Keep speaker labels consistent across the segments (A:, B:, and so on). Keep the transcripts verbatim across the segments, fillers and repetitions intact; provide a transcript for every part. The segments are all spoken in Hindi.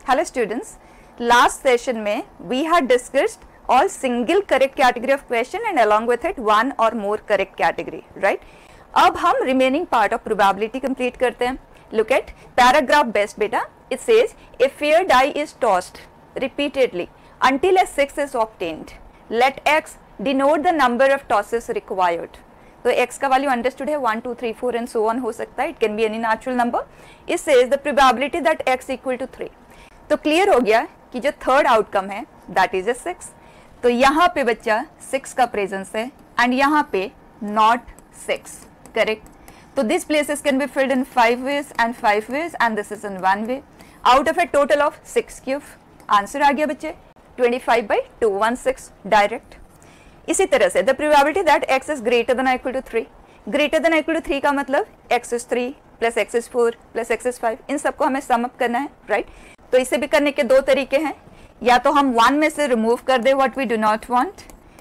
A: Hello students, last session में we had discussed all single correct category of question and along with it one or more correct category, right? अब हम remaining part of probability complete करते हैं. Look at paragraph best बेटा. It says a fair die is tossed repeatedly until a six is obtained. Let x denote the number of tosses required. तो x का वैल्यू अंडरस्टूड है one two three four and so on हो सकता है. It can be any natural number. It says the probability that x equal to three. तो क्लियर हो गया कि जो थर्ड आउटकम है दैट इज ए सिक्स. तो यहाँ पे बच्चा सिक्स का प्रेजेंस है एंड यहाँ पे नॉट सिक्स. करेक्ट. तो this places can be filled in five ways and five ways and this is in one way out of a total of six cube. Answer आ गया बच्चे twenty five by two one six direct. इसी तरह से the probability that x is greater than equal to three. Greater than equal to three का मतलब x is three plus x is four plus x is five. इन सबको हमें सम अप करना है, राइट right? तो इसे भी करने के दो तरीके हैं. या तो हम वन में से रिमूव कर दें what we do not want,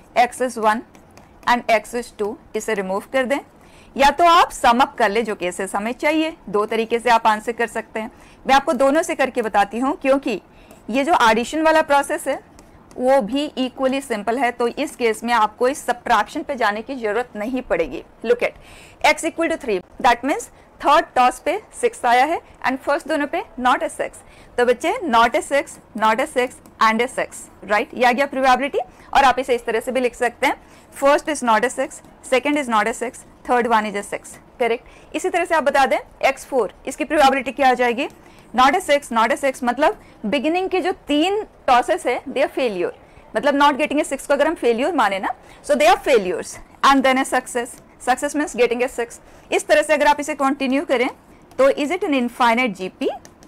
A: x is one and x is two, इसे रिमूव कर दें. या तो आप सम अप कर ले जो केसेस हमें चाहिए. दो तरीके से आप आंसर कर सकते हैं. मैं आपको दोनों से करके बताती हूँ क्योंकि ये जो एडिशन वाला प्रोसेस है वो भी इक्वली सिंपल है. तो इस केस में आपको इस सबट्रैक्शन पे जाने की जरूरत नहीं पड़ेगी. Look at x equal to three, that means third toss पे सिक्स आया है एंड फर्स्ट दोनों पे नॉट ए सिक्स. तो बच्चे not a six, not a six and a six, right. ये आ गया प्रोबेबिलिटी. और आप इसे इस तरह से भी लिख सकते हैं, first is not a six, second is not a six, third one is a six. Correct. इसी तरह से आप बता दें एक्स फोर, इसकी प्रोबेबिलिटी क्या आ जाएगी, not a six, not a six, मतलब बिगिनिंग के जो तीन टॉसेस है दे आर फेल्यूर. मतलब नॉट गेटिंग ए सिक्स को अगर हम फेल्यूर माने ना, so they are failures and then a success. Success means getting a six. इस तरह से अगर आप इसे कंटिन्यू करें तो is it an infinite GP?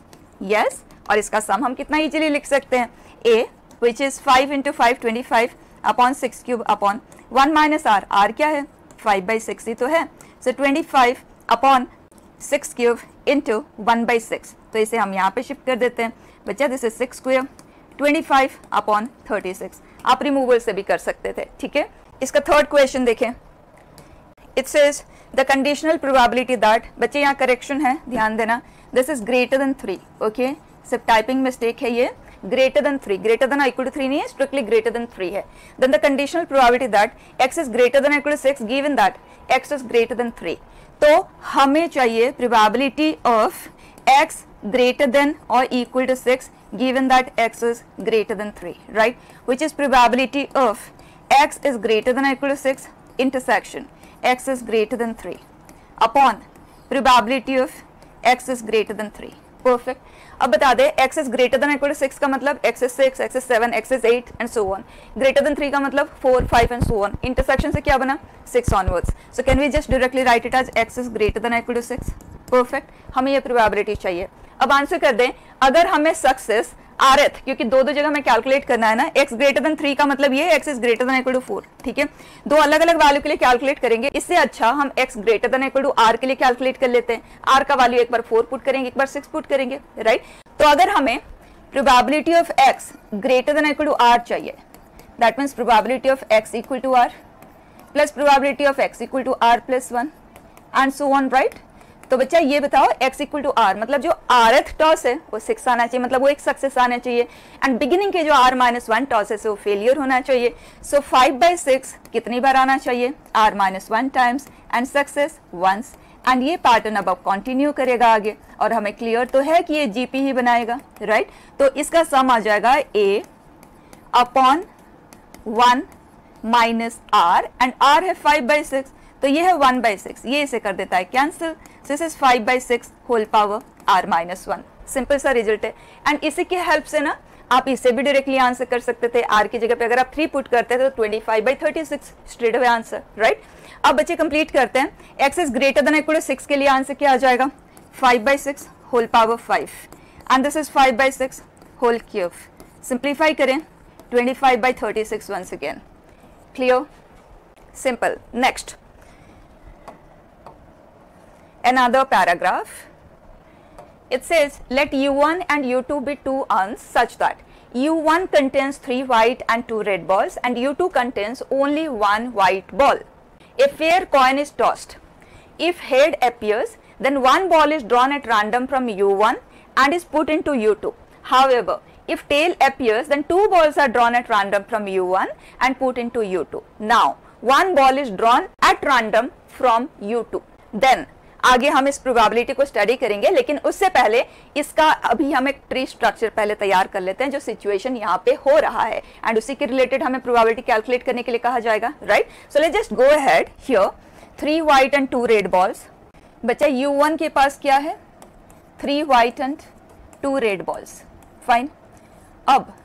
A: Yes. और इसका सम हम कितना इजीली लिख सकते हैं, a which is five into five twenty five upon six cube upon one minus r. R क्या है, फाइव बाई सिक्स ही तो है. So twenty five upon six cube into one by six. तो इसे हम यहाँ पे शिफ्ट कर देते हैं. बच्चा this is six square twenty five upon thirty six. आप रिमूवल से भी कर सकते थे, ठीक है. इसका थर्ड क्वेश्चन देखें. It says the conditional probability that, बच्चे यहाँ करेक्शन है, ध्यान देना, this is greater than three. Okay, सिर्फ टाइपिंग मिस्टेक है ये. Greater than three, greater than equal to three नहीं है, स्ट्रिक्टली ग्रेटर देन थ्री है. Then the conditional probability that x is greater than equal to six given that x is greater than three. तो हमें चाहिए probability of x greater than or equal to six given that x is greater than three, right? Which is probability of x is greater than or equal to six intersection x is greater than three upon probability of x is greater than three. Perfect. अब बता दे x is greater than or equal to six का मतलब x is six, x is seven, x is eight and so on. Greater than three का मतलब four, five and so on. Intersection से क्या बना, six onwards. So can we just directly write it as x is greater than or equal to six? Perfect. हमें ये प्रोबेबिलिटी चाहिए. अब आंसर कर दें, अगर हमें सक्सेस आ रहा था क्योंकि दो दो जगह में कैलकुलेट करना है ना, x ग्रेटर देन थ्री का मतलब ये x is greater than equal to four. ठीक है, दो अलग अलग वैल्यू के लिए कैलकुलेट करेंगे. इससे अच्छा हम x greater than equal to r के लिए कैलकुलेट कर लेते हैं. r का वैल्यू एक बार फोर पुट करेंगे, एक बार सिक्स पुट करेंगे, राइट. तो अगर हमें probability of x greater than equal to r चाहिए, that means probability of x equal to r plus probability of x equal to r plus one and so on, right. तो बच्चा ये बताओ x इक्वल टू आर मतलब जो आरथ टॉस है वो सिक्स आना चाहिए, मतलब वो एक सक्सेस आना चाहिए. एंड बिगिनिंग के जो r माइनस वन टॉस है वो फेलियर होना चाहिए. सो फाइव बाई सिक्स कितनी बार आना चाहिए, r minus one times and success once. And ये पैटर्न अब कंटिन्यू करेगा आगे और हमें क्लियर तो है कि ये जीपी ही बनाएगा, राइट. तो इसका सम आ जाएगा a upon one minus r and r है फाइव बाई सिक्स, तो ये है वन बाई सिक्स. ये इसे कर देता है cancel. This is five by six whole power r minus one. Simple सा रिजल्ट है. एंड इसी की हेल्प से ना आप इसे भी डायरेक्टली आंसर कर सकते थे. r की जगह पे अगर आप थ्री पुट करते थे तो twenty five by thirty six straight away answer, right. अब बच्चे कंप्लीट करते हैं. x is greater than equal to six के लिए आंसर क्या आ जाएगा, five by six whole power five and this is five by six whole cube. Simplify करें, twenty five by thirty six once again. Clear, simple. Next another paragraph. It says let u one and u two be two urns such that u one contains three white and two red balls and u two contains only one white ball. A fair coin is tossed. If head appears, then one ball is drawn at random from u one and is put into u two. However, if tail appears, then two balls are drawn at random from U one and put into U two. Now, one ball is drawn at random from U two. Then आगे हम इस प्रोबेबिलिटी को स्टडी करेंगे, लेकिन उससे पहले इसका अभी हम एक ट्री स्ट्रक्चर पहले तैयार कर लेते हैं जो सिचुएशन यहाँ पे हो रहा है, एंड उसी के रिलेटेड हमें प्रोबेबिलिटी कैलकुलेट करने के लिए कहा जाएगा, right. So let's just go ahead. Here three white and two red balls. बच्चा यू वन के पास क्या है? Three white and two red balls. Fine. अब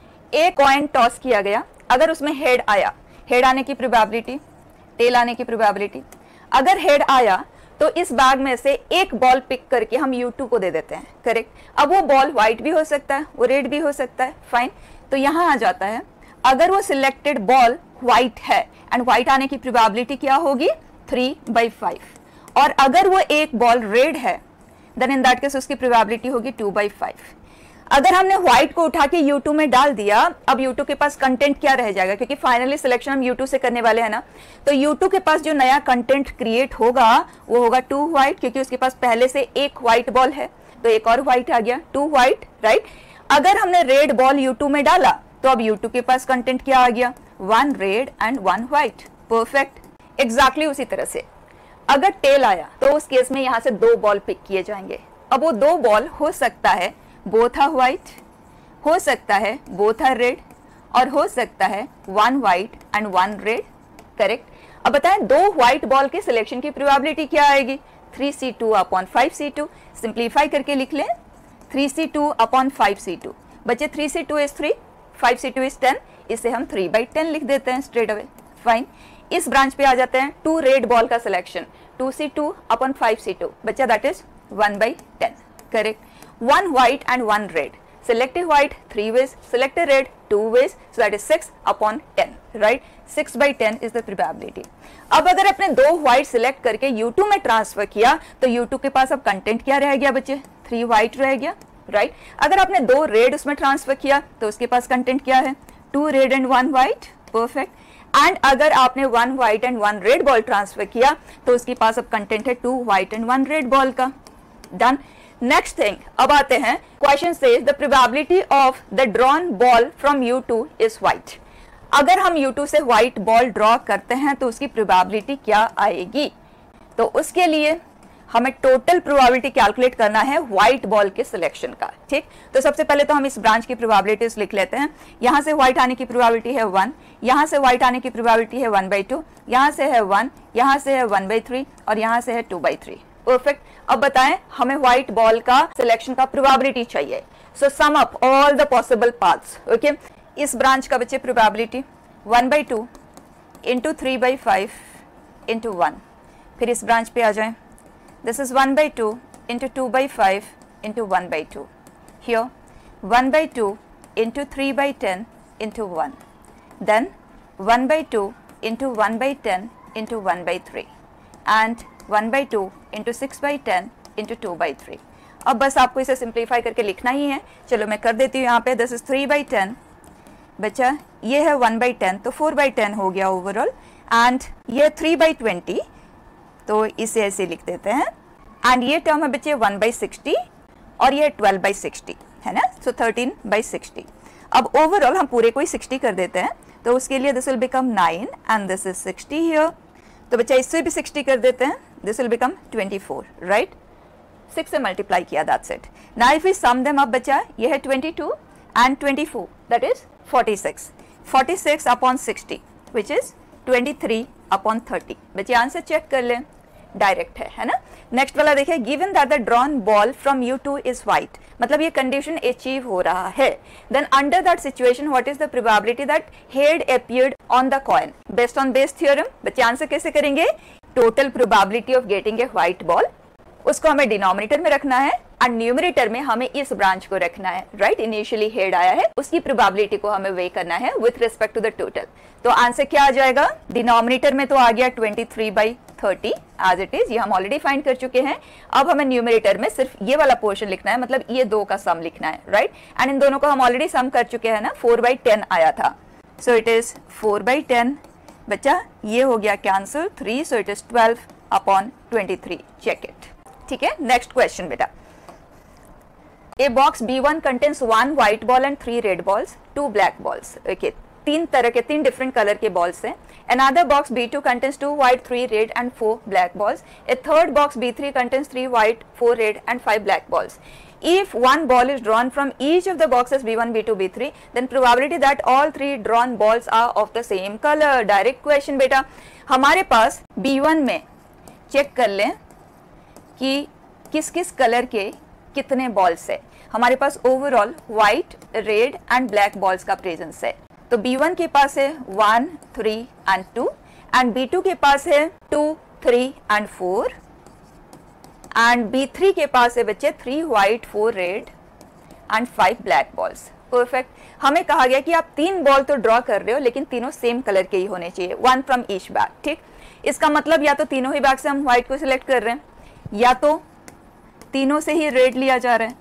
A: एक कॉइन टॉस किया गया. अगर उसमें हेड आया, हेड आने की प्रोबेबिलिटी, टेल आने की प्रोबेबिलिटी. अगर हेड आया तो इस बैग में से एक बॉल पिक करके हम यू टू को दे देते हैं, करेक्ट. अब वो बॉल व्हाइट भी हो सकता है, वो रेड भी हो सकता है. फाइन. तो यहाँ आ जाता है, अगर वो सिलेक्टेड बॉल व्हाइट है एंड व्हाइट आने की प्रोबेबिलिटी क्या होगी? Three by five. और अगर वो एक बॉल रेड है देन इन दैट केस उसकी प्रोबेबिलिटी होगी टू बाई फाइव. अगर हमने व्हाइट को उठा के यू टू में डाल दिया, अब यू टू के पास कंटेंट क्या रह जाएगा, क्योंकि फाइनली सिलेक्शन हम यू टू से करने वाले हैं ना. तो यू टू के पास जो नया कंटेंट क्रिएट होगा वो होगा टू व्हाइट, क्योंकि उसके पास पहले से एक व्हाइट बॉल है, तो एक और व्हाइट आ गया, टू व्हाइट, राइट. अगर हमने रेड बॉल यू टू में डाला तो अब यू टू के पास कंटेंट क्या आ गया? One red and one white. Perfect. Exactly उसी तरह से अगर टेल आया तो उस केस में यहाँ से दो बॉल पिक किए जाएंगे. अब वो दो बॉल हो सकता है बोथ आर व्हाइट, हो सकता है बोथ आर रेड, और हो सकता है one white and one red, correct. अब बताएं दो व्हाइट बॉल के सिलेक्शन की प्रोबेबिलिटी क्या आएगी? Three C two upon five C two. Simplify करके लिख लें, three C two upon five C two. बच्चे three C two is three, five C two is ten. इसे हम थ्री बाई टेन लिख देते हैं स्ट्रेट अवे. फाइन. इस ब्रांच पे आ जाते हैं टू रेड बॉल का selection, two C two upon five C two. बच्चा that is one by ten, correct. One white and one red. Selected white three ways, selected red two ways, so that is six upon ten, right? six by ten is the probability. अब अगर अपने दो white select करके यू टू में ट्रांसफर किया तो यू टू के पास अब कंटेंट क्या रह गया बच्चे? थ्री white रह गया, राइट. अगर आपने दो रेड उसमें ट्रांसफर किया तो उसके पास कंटेंट क्या है? Two red and one white, perfect. And अगर आपने one white and one red ball transfer किया तो उसके पास अब कंटेंट है two white and one red ball का. डन. नेक्स्ट थिंग, अब आते हैं, question says the probability of the drawn ball from U two is white. अगर हम यू टू से व्हाइट बॉल ड्रॉ करते हैं तो उसकी प्रोबेबिलिटी क्या आएगी? तो उसके लिए हमें टोटल प्रोबेबिलिटी कैलकुलेट करना है व्हाइट बॉल के सिलेक्शन का, ठीक. तो सबसे पहले तो हम इस ब्रांच की प्रोबेबिलिटीज लिख लेते हैं. यहाँ से व्हाइट आने की प्रोबेबिलिटी है वन, यहाँ से व्हाइट आने की प्रोबेबिलिटी है वन बाई टू, यहाँ से है वन, यहाँ से है वन बाई थ्री और यहाँ से है टू बाई थ्री. परफेक्ट. अब बताएं हमें व्हाइट बॉल का सिलेक्शन का प्रोबेबिलिटी चाहिए. So sum up all the possible paths. Okay. इस ब्रांच का बच्चे probability one by two into three by five into one. फिर इस ब्रांच पे आ जाएं. This is one by two into two by five into one by two. Here one by two into three by ten into one. Then one by two into one by ten into one by three and one by two into six by ten into two by three. अब बस आपको इसे सिंप्लीफाई करके लिखना ही है. चलो मैं कर देती हूँ यहाँ पे. This is three by ten. बच्चा ये है वन बाई टेन, तो फोर बाई टेन हो गया ओवरऑल. एंड ये थ्री बाई ट्वेंटी, तो इसे ऐसे लिख देते हैं. एंड ये टर्म है बच्चे वन बाई सिक्सटी और ये ट्वेल्व बाई सिक्सटी है ना. So thirteen by sixty. अब ओवरऑल हम पूरे को ही सिक्सटी कर देते हैं, तो उसके लिए this will become nine and this is sixty here. तो बच्चा इससे भी सिक्सटी कर देते हैं. This will become twenty four, right. Six से मल्टीप्लाई किया, that's it. Now if we sum them up बच्चा, ये है twenty two and twenty four, that is forty six. Forty six upon sixty which is twenty three upon thirty. बच्चे आंसर चेक कर लें, डायरेक्ट है है ना. नेक्स्ट वाला देखिए, given that the drawn ball from U two is white. मतलब ये कंडीशन अचीव हो रहा है. Then under that situation what is the probability that head appeared on the coin based on Bayes theorem. बच्चे आंसर कैसे करेंगे? Total probability of getting a white ball, उसको हमें डिनोमिनेटर में रखना है एंड न्यूमरेटर में हमें इस ब्रांच को रखना है, राइट. इनिशियली हेड आया है, उसकी प्रोबेबिलिटी को हमें वे करना है with respect to the total. तो आंसर क्या आ जाएगा? डिनोमिनेटर में तो आ गया twenty three by thirty as it is, ये हम ऑलरेडी फाइंड कर चुके हैं. अब हमें न्यूमरेटर में सिर्फ ये वाला पोर्शन लिखना है, मतलब ये दो का सम लिखना है, राइट. एंड इन दोनों को हम ऑलरेडी सम कर चुके हैं ना. फोर बाई टेन आया था, so it is four by ten. बच्चा ये हो गया cancel three, so it is twelve upon twenty three. Check it. ठीक है. नेक्स्ट क्वेश्चन बेटा, A box B one contains one white ball and three red balls, two black balls. Okay, तीन तरह के तीन different color के balls हैं. Another box B two contains two white, three red and four black balls. A third box B three contains three white, four red and five black balls. If one ball is drawn from each of the boxes B one, B two, B three, then probability that all three drawn balls are of the same color. Direct question बेटा. हमारे पास B one में चेक कर लें कि किस किस कलर के कितने बॉल्स है. हमारे पास overall white, red and black balls का प्रेजेंस है. तो B वन के पास है one, three and two and B two के पास है two, three and four and B three के पास है बच्चे three white, four red and five black balls. Perfect. हमें कहा गया कि आप तीन बॉल तो ड्रॉ कर रहे हो लेकिन तीनों सेम कलर के ही होने चाहिए, वन फ्रॉम ईच बैग. ठीक, इसका मतलब या तो तीनों ही बैग से हम व्हाइट को सिलेक्ट कर रहे हैं, या तो तीनों से ही रेड लिया जा रहा है,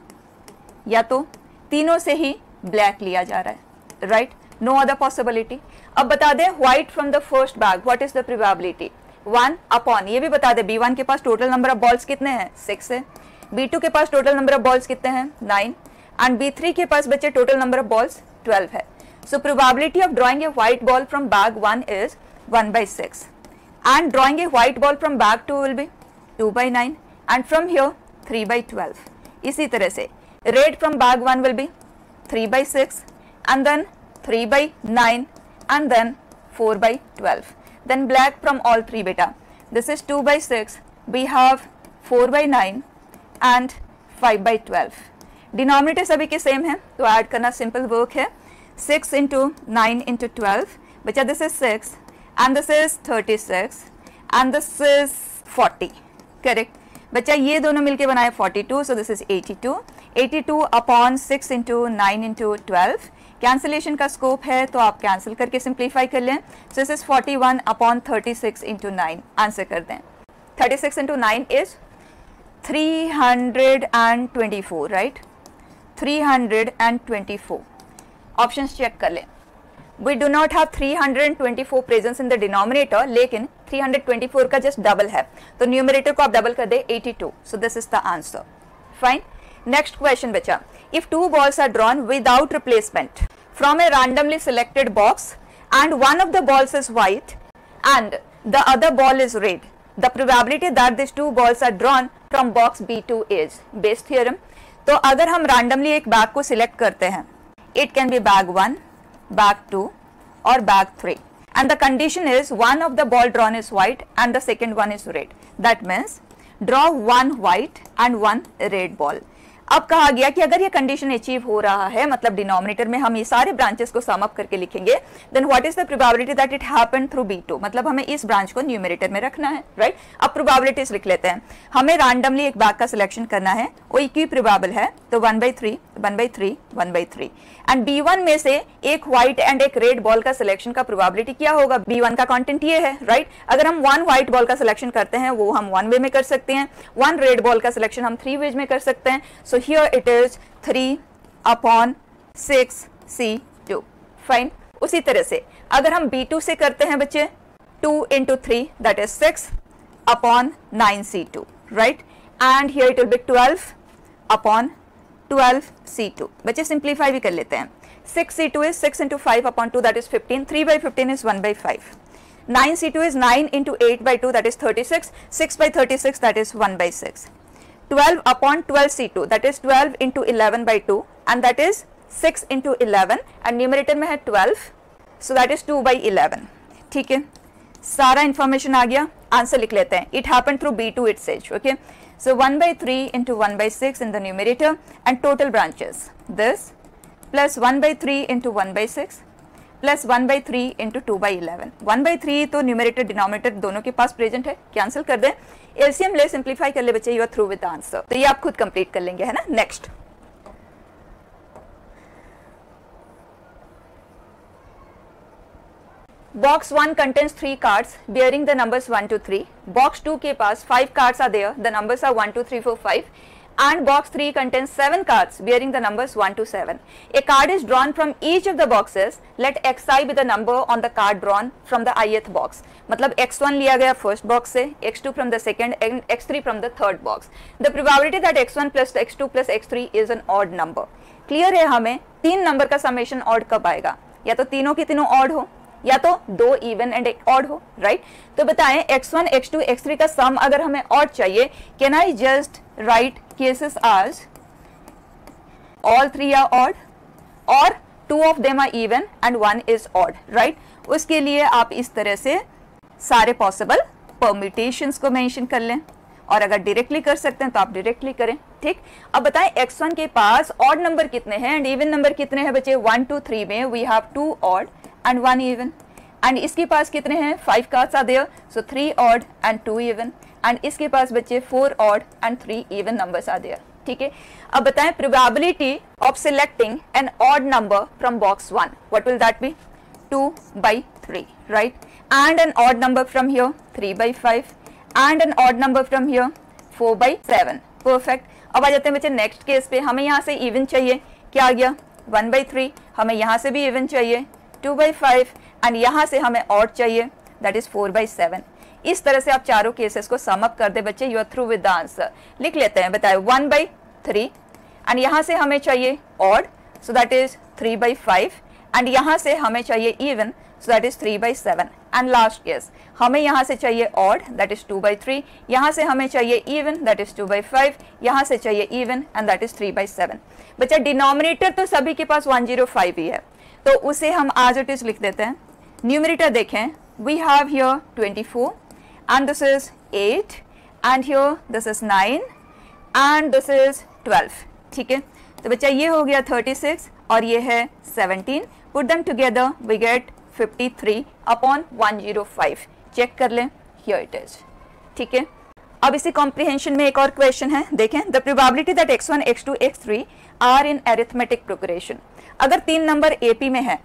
A: या तो तीनों से ही ब्लैक लिया जा रहा है. Right, no other possibility. अब बता दें white from the first bag, what is the probability? One upon, ये भी बता दें B वन के पास टोटल नंबर ऑफ बॉल्स कितने हैं? सिक्स है. B टू के पास टोटल नंबर ऑफ बॉल्स कितने हैं? नाइन. एंड B थ्री के पास बच्चे total number of balls twelve है. So probability of drawing a white ball from bag one is one by six and drawing a white ball from bag two will be two by nine and from here three by twelve. इसी तरह से red from bag one will be three by six and then three by nine and then four by twelve. Then black from all three beta. This is two by six. We have four by nine and five by twelve. Denominator सभी के same है तो ऐड करना simple work है. six into nine into twelve. बच्चा this is six and this is thirty-six and this is forty. Correct. बच्चा ये दोनों मिलके बनाए forty-two, so this is eighty-two. eighty-two upon six into nine into twelve. Cancellation का स्कोप है तो आप कैंसिल करके सिंप्लीफाई कर लें. So this is forty one upon thirty six into nine. Answer कर दें. Thirty six into nine is three hundred twenty four. Right, three hundred twenty four. Options check कर लें. We do not have three hundred twenty four presence in the denominator, लेकिन थ्री हंड्रेड ट्वेंटी फोर का जस्ट डबल है तो न्यूमरेटर को आप डबल कर दे eighty two. So this is the answer. Fine. Next question बचा. If two balls are drawn without replacement from a randomly selected box and one of the balls is white and the other ball is red, the probability that these two balls are drawn from box B two is Bayes theorem. तो अगर हम randomly एक bag को select करते हैं, it can be bag one, bag two or bag three and the condition is one of the ball drawn is white and the second one is red. That means draw one white and one red ball. अब कहा गया कि अगर ये कंडीशन अचीव हो रहा है, मतलब डिनोमिनेटर में हम ये सारे ब्रांचेस को सम अप करके लिखेंगे, then what is the probability that it happened through B two. मतलब हमें इस ब्रांच को न्यूमरेटर में रखना है. राइट, अब प्रोबेबिलिटीज लिख लेते हैं. हमें रैंडमली एक बैग का सिलेक्शन करना है, वो इक्विप्रोबेबल है तो one by three, one by three, one by three. And B one में से एक व्हाइट एंड एक रेड बॉल का सिलेक्शन का प्रोबेबिलिटी क्या होगा? B वन का कंटेंट ये है. राइट, अगर हम वन व्हाइट बॉल का सिलेक्शन करते हैं वो हम वन वे में कर सकते हैं, वन रेड बॉल का सिलेक्शन हम थ्री वेज में कर सकते हैं. So here it is three upon six C two. Fine. उसी तरह से अगर हम B टू से करते हैं बच्चे, two into three that is six upon nine C two. Right, and here it will be twelve upon twelve C two. बच्चे सिंप्लीफाई भी कर लेते हैं. Six C two is six into five upon two that is fifteen. Three by fifteen is one by five. Nine C two is nine into eight by two that is thirty six. Six by thirty six that is one by six. Twelve upon twelve C two that is twelve into eleven by two and that is six into eleven and numerator में है twelve, so that is two by eleven. ठीक है, सारा इंफॉर्मेशन आ गया. आंसर लिख लेते हैं. It happened through B two its edge. Okay, so one by three into one by six in the numerator and total branches this plus one by three into one by six plus one by three into two by eleven. One by three तो न्यूमरेटर डिनोमिनेटर दोनों के पास प्रेजेंट है, कैंसिल कर दें. एलसीएम ले, सिंप्लीफाई कर ले बच्चे. You are through with answer. तो ये आप खुद कंप्लीट कर लेंगे, है ना. Next, box one contains three cards bearing the numbers one two three. Box two के पास five cards are there, the numbers are one two three four five and box three contains seven cards bearing the numbers one to seven. A card is drawn from each of the boxes. Let xi be the number on the card drawn from the ith box. मतलब एक्स वन लिया गया फर्स्ट बॉक्स से, X two from the second and X three from the third box. The probability that X one plus X two plus X three is an odd number. Clear है हमें तीन नंबर का समेशन ऑड कब आएगा, या तो तीनों की तीनों ऑड हो या तो दो इवन एंड एक ऑड हो, राइट। तो बताएं X one x two x three का सम अगर हमें ऑड चाहिए, can I just write cases as all three are odd or two of them are even and one is odd, right? उसके लिए आप इस तरह से सारे पॉसिबल परम्यूटेशंस को मेंशन कर लें, और अगर डायरेक्टली कर सकते हैं तो आप डायरेक्टली करें, ठीक। अब बताएं एक्स वन के पास ऑड नंबर कितने हैं एंड इवन नंबर कितने हैं बच्चे, वन टू थ्री में we have two odd and one even, and इसके पास कितने हैं, five cards are there, so three odd and two even, and इसके पास बच्चे four odd and three even numbers are there, ठीक है। अब बताएं probability of selecting an odd number from box one, what will that be, two by three, right, and an odd number from here three by five, and an odd number from here four by seven, perfect. अब आ जाते हैं बच्चे नेक्स्ट केस पे, हमें यहाँ से इवन चाहिए, क्या आ गया वन बाई थ्री, हमें यहाँ से भी इवन चाहिए टू बाई फाइव, एंड यहाँ से हमें ऑड चाहिए that is four by seven. इस तरह से आप चारों केसेस को सम अप कर दे बच्चे, you are through with the answer. लिख लेते हैं, बताए वन बाई थ्री एंड यहाँ से हमें चाहिए odd, so that is three by five, and यहाँ से हमें चाहिए even, so that is three by seven, and last case हमें यहाँ से चाहिए odd that is two by three, यहाँ से हमें चाहिए even that is two by five, यहाँ से चाहिए even and that is three by seven. बच्चा डिनोमिनेटर तो सभी के पास वन जीरो फाइव ही है, तो उसे हम एज इट इज लिख देते हैं। न्यूमरेटर देखें, we have here twenty four and this is eight and here this is nine and this is twelve, ठीक है। तो बच्चा ये हो गया थर्टी सिक्स और ये है seventeen, put them together we get fifty three upon one zero five, check कर लें, हियर इट इज, ठीक है। अब इसी कॉम्प्रिहेंशन में एक और क्वेश्चन है, देखें, the probability that x one x two x three are in arithmetic progression. अगर तीन नंबर एपी में है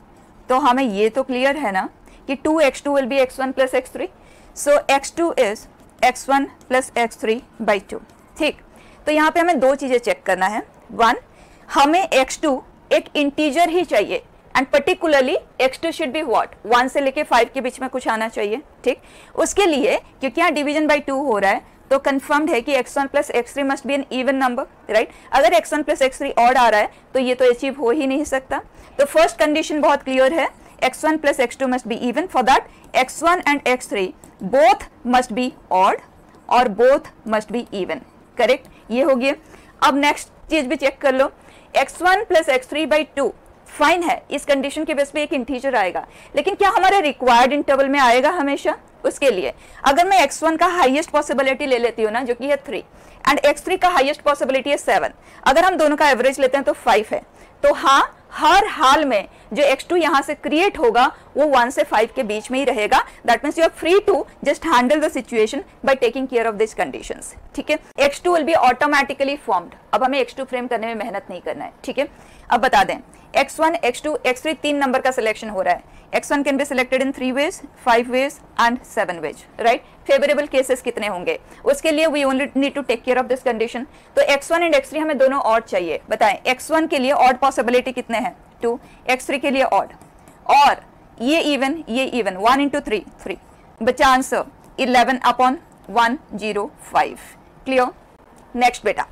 A: तो हमें ये तो क्लियर है ना कि two x two will be x one plus x three, so x two is x one plus x three by two, ठीक। तो यहाँ पे हमें दो चीजें चेक करना है, वन हमें एक्स टू एक इंटीजर ही चाहिए and particularly x two should be what, one से लेके फाइव के बीच में कुछ आना चाहिए, ठीक। उसके लिए क्योंकि यहाँ डिवीजन बाई टू हो रहा है तो कंफर्म्ड है कि x one plus x three must be an even number, right. अगर x one plus x three odd आ रहा है तो ये तो अचीव हो ही नहीं सकता। तो फर्स्ट कंडीशन बहुत क्लियर है, x one plus x two must be even, for that x one and x three both must be odd और both must be even, correct, ये हो गया। अब नेक्स्ट चीज भी चेक कर लो, x one plus x three by two fine है, इस कंडीशन के बेस पे एक इंटीजर आएगा, लेकिन क्या हमारे रिक्वायर्ड इंटरवल में आएगा हमेशा? उसके लिए अगर मैं एक्स वन का हाईएस्ट पॉसिबिलिटी ले लेती हूँ ना, जो कि है थ्री, एंड एक्स थ्री का हाईएस्ट पॉसिबिलिटी है सेवन, अगर हम दोनों का एवरेज लेते हैं तो फाइव है, तो हाँ हर हाल में जो एक्स टू यहाँ से क्रिएट होगा वो वन से फाइव के बीच में ही रहेगा। That means you are free to just handle the situation by taking care of this conditions, ठीक है। X two will be automatically formed, अब हमें एक्स टू फ्रेम करने में मेहनत नहीं करना है, ठीक है। अब बता दें x one, x two, x three तीन नंबर का सिलेक्शन हो रहा है, x one can be selected in three ways, five ways and seven ways, right. Favourable cases कितने होंगे उसके लिए we only need to take care of this condition. तो x one and x three हमें दोनों ऑड चाहिए, बताएं एक्स वन के लिए ऑड पॉसिबिलिटी कितने हैं, टू, एक्स थ्री के लिए ऑड, और ये इवन ये even, one into three three, बचा answer eleven upon one zero five, clear. Next बेटा,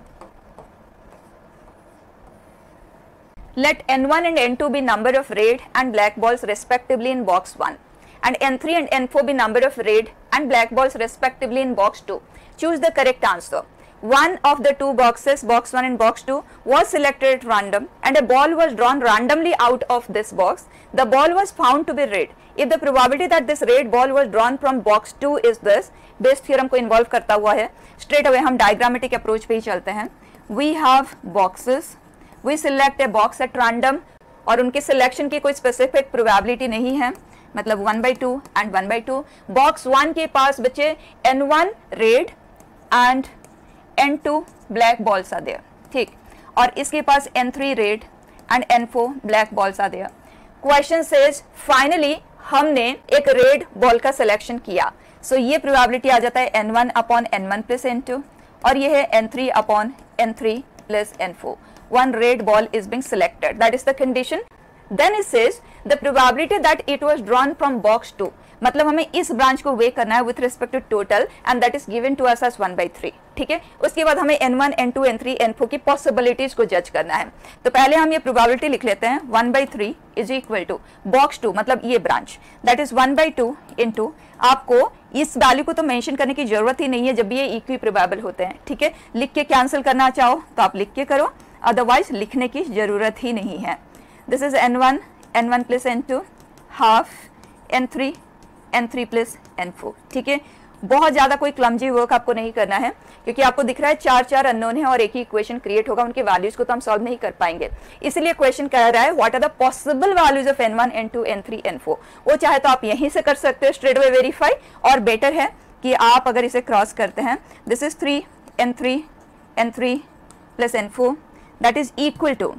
A: let N one and N two be number of red and black balls respectively in box one, and N three and N four be number of red and black balls respectively in box two. Choose the correct answer. One of the two boxes, box one and box two, was selected at random and a ball was drawn randomly out of this box. The ball was found to be red. If the probability that this red ball was drawn from box two is this, Bayes theorem को involve करता हुआ है, straight away हम diagrammatic approach पे ही चलते हैं। We have boxes, we select a box at random, और उनके सिलेक्शन की कोई स्पेसिफिक प्रोबेबिलिटी नहीं है, मतलब one by two and one by two. Box one के पास बचे n one red and n two black balls are there, ठीक, और इसके पास n three red and n four black balls are there. Question says finally हमने एक रेड बॉल का सिलेक्शन किया, सो so ये प्रोबेबिलिटी आ जाता है n one upon n one plus n two, और ये है n three upon n three plus n four. One red ball is being selected. That is the condition. Then it says the probability that it was drawn from box two. मतलब हमें इस ब्रांच को वे करना है with respect to total and that is given to us as one by three. ठीक है, उसके बाद हमें n one, n two, n three, n four की पॉसिबिलिटीज को जज करना है. तो पहले हम ये प्रोबेबिलिटी लिख लेते हैं. One by three is equal to box two, मतलब ये branch, that is one by two into, आपको इस वैल्यू को तो मेंशन करने की जरूरत ही नहीं है जब ये इक्वी प्रोबेबल होते हैं. ठीक है, लिख के कैंसिल करना चाहो तो आप लिख के करो, अदरवाइज लिखने की जरूरत ही नहीं है. This is n one, n one plus n two, half n three, n three plus n four. ठीक है, बहुत ज्यादा कोई क्लमजी वर्क आपको नहीं करना है क्योंकि आपको दिख रहा है चार चार अननोन है और एक ही इक्वेशन क्रिएट होगा, उनके वैल्यूज को तो हम सॉल्व नहीं कर पाएंगे. इसलिए क्वेश्चन कह रहा है what are the possible values of n one, n two, n three, n four. वो चाहे तो आप यहीं से कर सकते हो स्ट्रेट अवे वेरीफाई, और बेटर है कि आप अगर इसे क्रॉस करते हैं, this is three n three, n three plus n four, that is equal to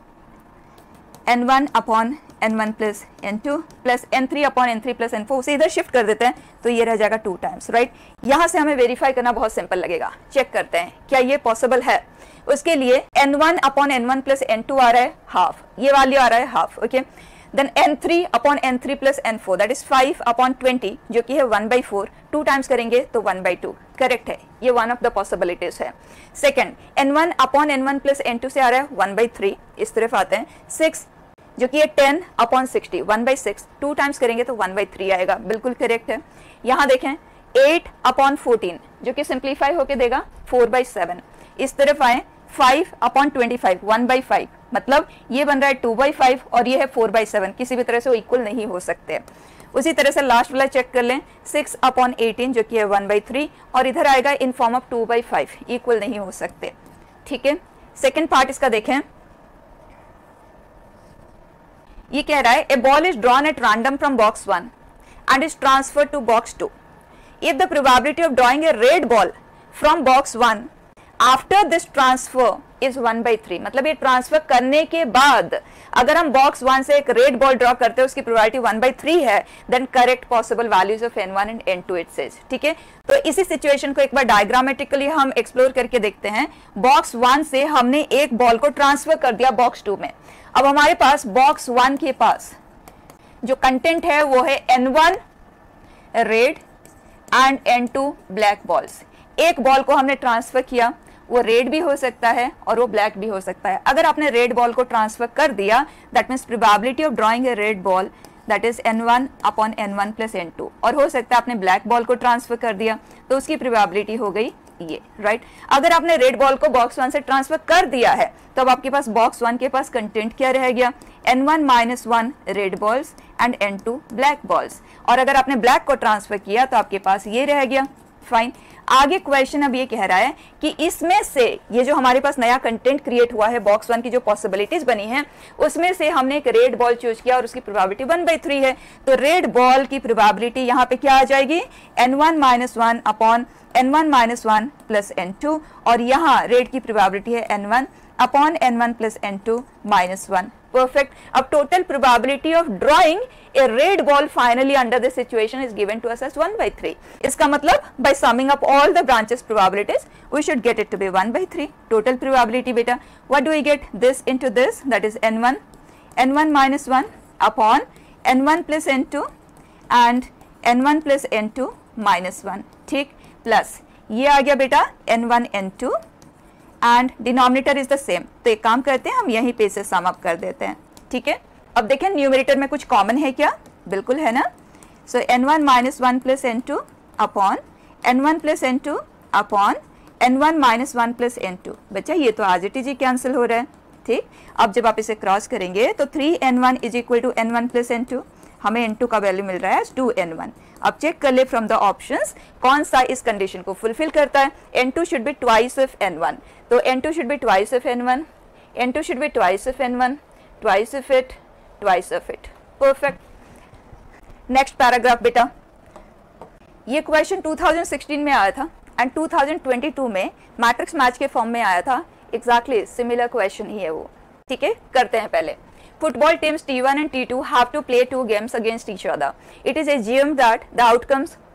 A: n one upon n one plus n two plus n three upon n three plus n four. उसे इधर शिफ्ट कर देते हैं तो ये रह जाएगा टू टाइम्स. राइट, यहाँ से हमें वेरीफाई करना बहुत सिंपल लगेगा. चेक करते हैं क्या ये पॉसिबल है. उसके लिए n one upon n one plus n two आ रहा है हाफ, ये वैल्यू आ रहा है half. Okay, then n three upon n three plus n four, that is five upon twenty, जो कि है one by four. Two times करेंगे तो वन बाई टू. करेक्ट है, ये वन ऑफ द पॉसिबिलिटीज है. Second, n one upon n one plus n two से आ रहा है वन बाई थ्री, इस तरफ आते हैं. सिक्स, जो कि ये ten upon sixty, one by six, two times करेंगे तो वन बाई थ्री आएगा. बिल्कुल करेक्ट है. यहाँ देखें एट अपॉन फोर्टीन, जो कि सिंप्लीफाई होके देगा फोर बाई सेवन. इस तरफ आए five upon twenty five, one by five, मतलब ये बन रहा है टू बाई फाइव और ये है फोर बाई सेवन. किसी भी तरह से वो इक्वल नहीं हो सकते. उसी तरह से लास्ट वाला चेक कर लें, सिक्स अपॉन एटीन, जो कि है वन बाई थ्री, और इधर आएगा in form of two by five, equal नहीं हो सकते. ठीक है, सेकेंड पार्ट इसका देखें. ये कह रहा है a ball is drawn at random from box one and is transferred to box two. If the probability of drawing a red ball from box one after this transfer is one by three, मतलब ये ट्रांसफर करने के बाद अगर हम बॉक्स वन से एक रेड बॉल ड्रॉ करते हैं, उसकी प्रोबेबिलिटी वन बाई थ्री है, then correct possible values of n one and n two it says. ठीक है, तो इसी सिचुएशन को एक बार डायग्रामेटिकली हम एक्सप्लोर करके देखते हैं. बॉक्स वन से हमने एक बॉल को ट्रांसफर कर दिया बॉक्स टू में. अब हमारे पास बॉक्स वन के पास जो कंटेंट है वो है n one red and n two black balls. एक बॉल को हमने ट्रांसफर किया, वो रेड भी हो सकता है और वो ब्लैक भी हो सकता है. अगर आपने रेड बॉल को ट्रांसफर कर दिया, that means probability of drawing a red ball that is n one upon n one plus n two. और हो सकता है आपने ब्लैक बॉल को ट्रांसफर कर दिया तो उसकी प्रोबेबिलिटी हो गई ये. राइट, अगर आपने रेड बॉल को बॉक्स वन से ट्रांसफर कर दिया है तो अब आपके पास बॉक्स वन के पास कंटेंट क्या रह गया, n one minus one red balls and n two black balls. और अगर आपने ब्लैक को ट्रांसफर किया तो आपके पास ये रह गया. फाइन, आगे क्वेश्चन अब ये कह रहा है कि इसमें से ये जो हमारे पास नया कंटेंट क्रिएट हुआ है, बॉक्स वन की जो पॉसिबिलिटीज बनी है, उसमें से हमने एक रेड बॉल चूज किया और उसकी प्रोबेबिलिटी वन बाई थ्री है. तो रेड बॉल की प्रोबेबिलिटी यहाँ पे क्या आ जाएगी, n one minus one upon n one minus one plus n two, और यहाँ रेड की प्रोबेबिलिटी है n one upon n one plus n two minus one. Perfect. अब total probability of drawing a red ball finally under this situation is given to us as one by three. इसका मतलब by summing up all the branches probabilities, we should get it to be one by three. Total probability beta. What do we get? This into this, that is n one, n one minus one upon n one plus n two and n one plus n two minus one. ठीक, plus ये आ गया बेटा n one n two and denominator is the same. तो एक काम करते हैं, हम यहीं पे से सम अप कर देते हैं. ठीक है, अब देखें न्यूमरेटर में कुछ कॉमन है क्या, बिल्कुल है ना. So n one minus one plus n two upon n one plus n two upon n one minus one plus n two. बच्चा ये तो आज इट इज कैंसिल हो रहा है. ठीक, अब जब आप इसे क्रॉस करेंगे तो three n one is equal to n one plus n two, हमें एन टू का वैल्यू मिल रहा है टू एन वन. अब चेक कर ले फ्रॉम द ऑप्शंस कौन सा इस कंडीशन को फुलफिल करता है. N two should be twice of n one, तो n two should be twice of n one, n two should be twice of n one, twice of it, twice of it. Perfect. Next paragraph बेटा, ये क्वेश्चन टू थाउजेंड सिक्सटीन में आया था and two thousand twenty two में मैट्रिक्स मैच के फॉर्म में आया था. एग्जैक्टली सिमिलर क्वेश्चन ही है वो. ठीक है, करते हैं पहले. Football teams T one and T two have to play two games against each other. It is assumed that the outcomes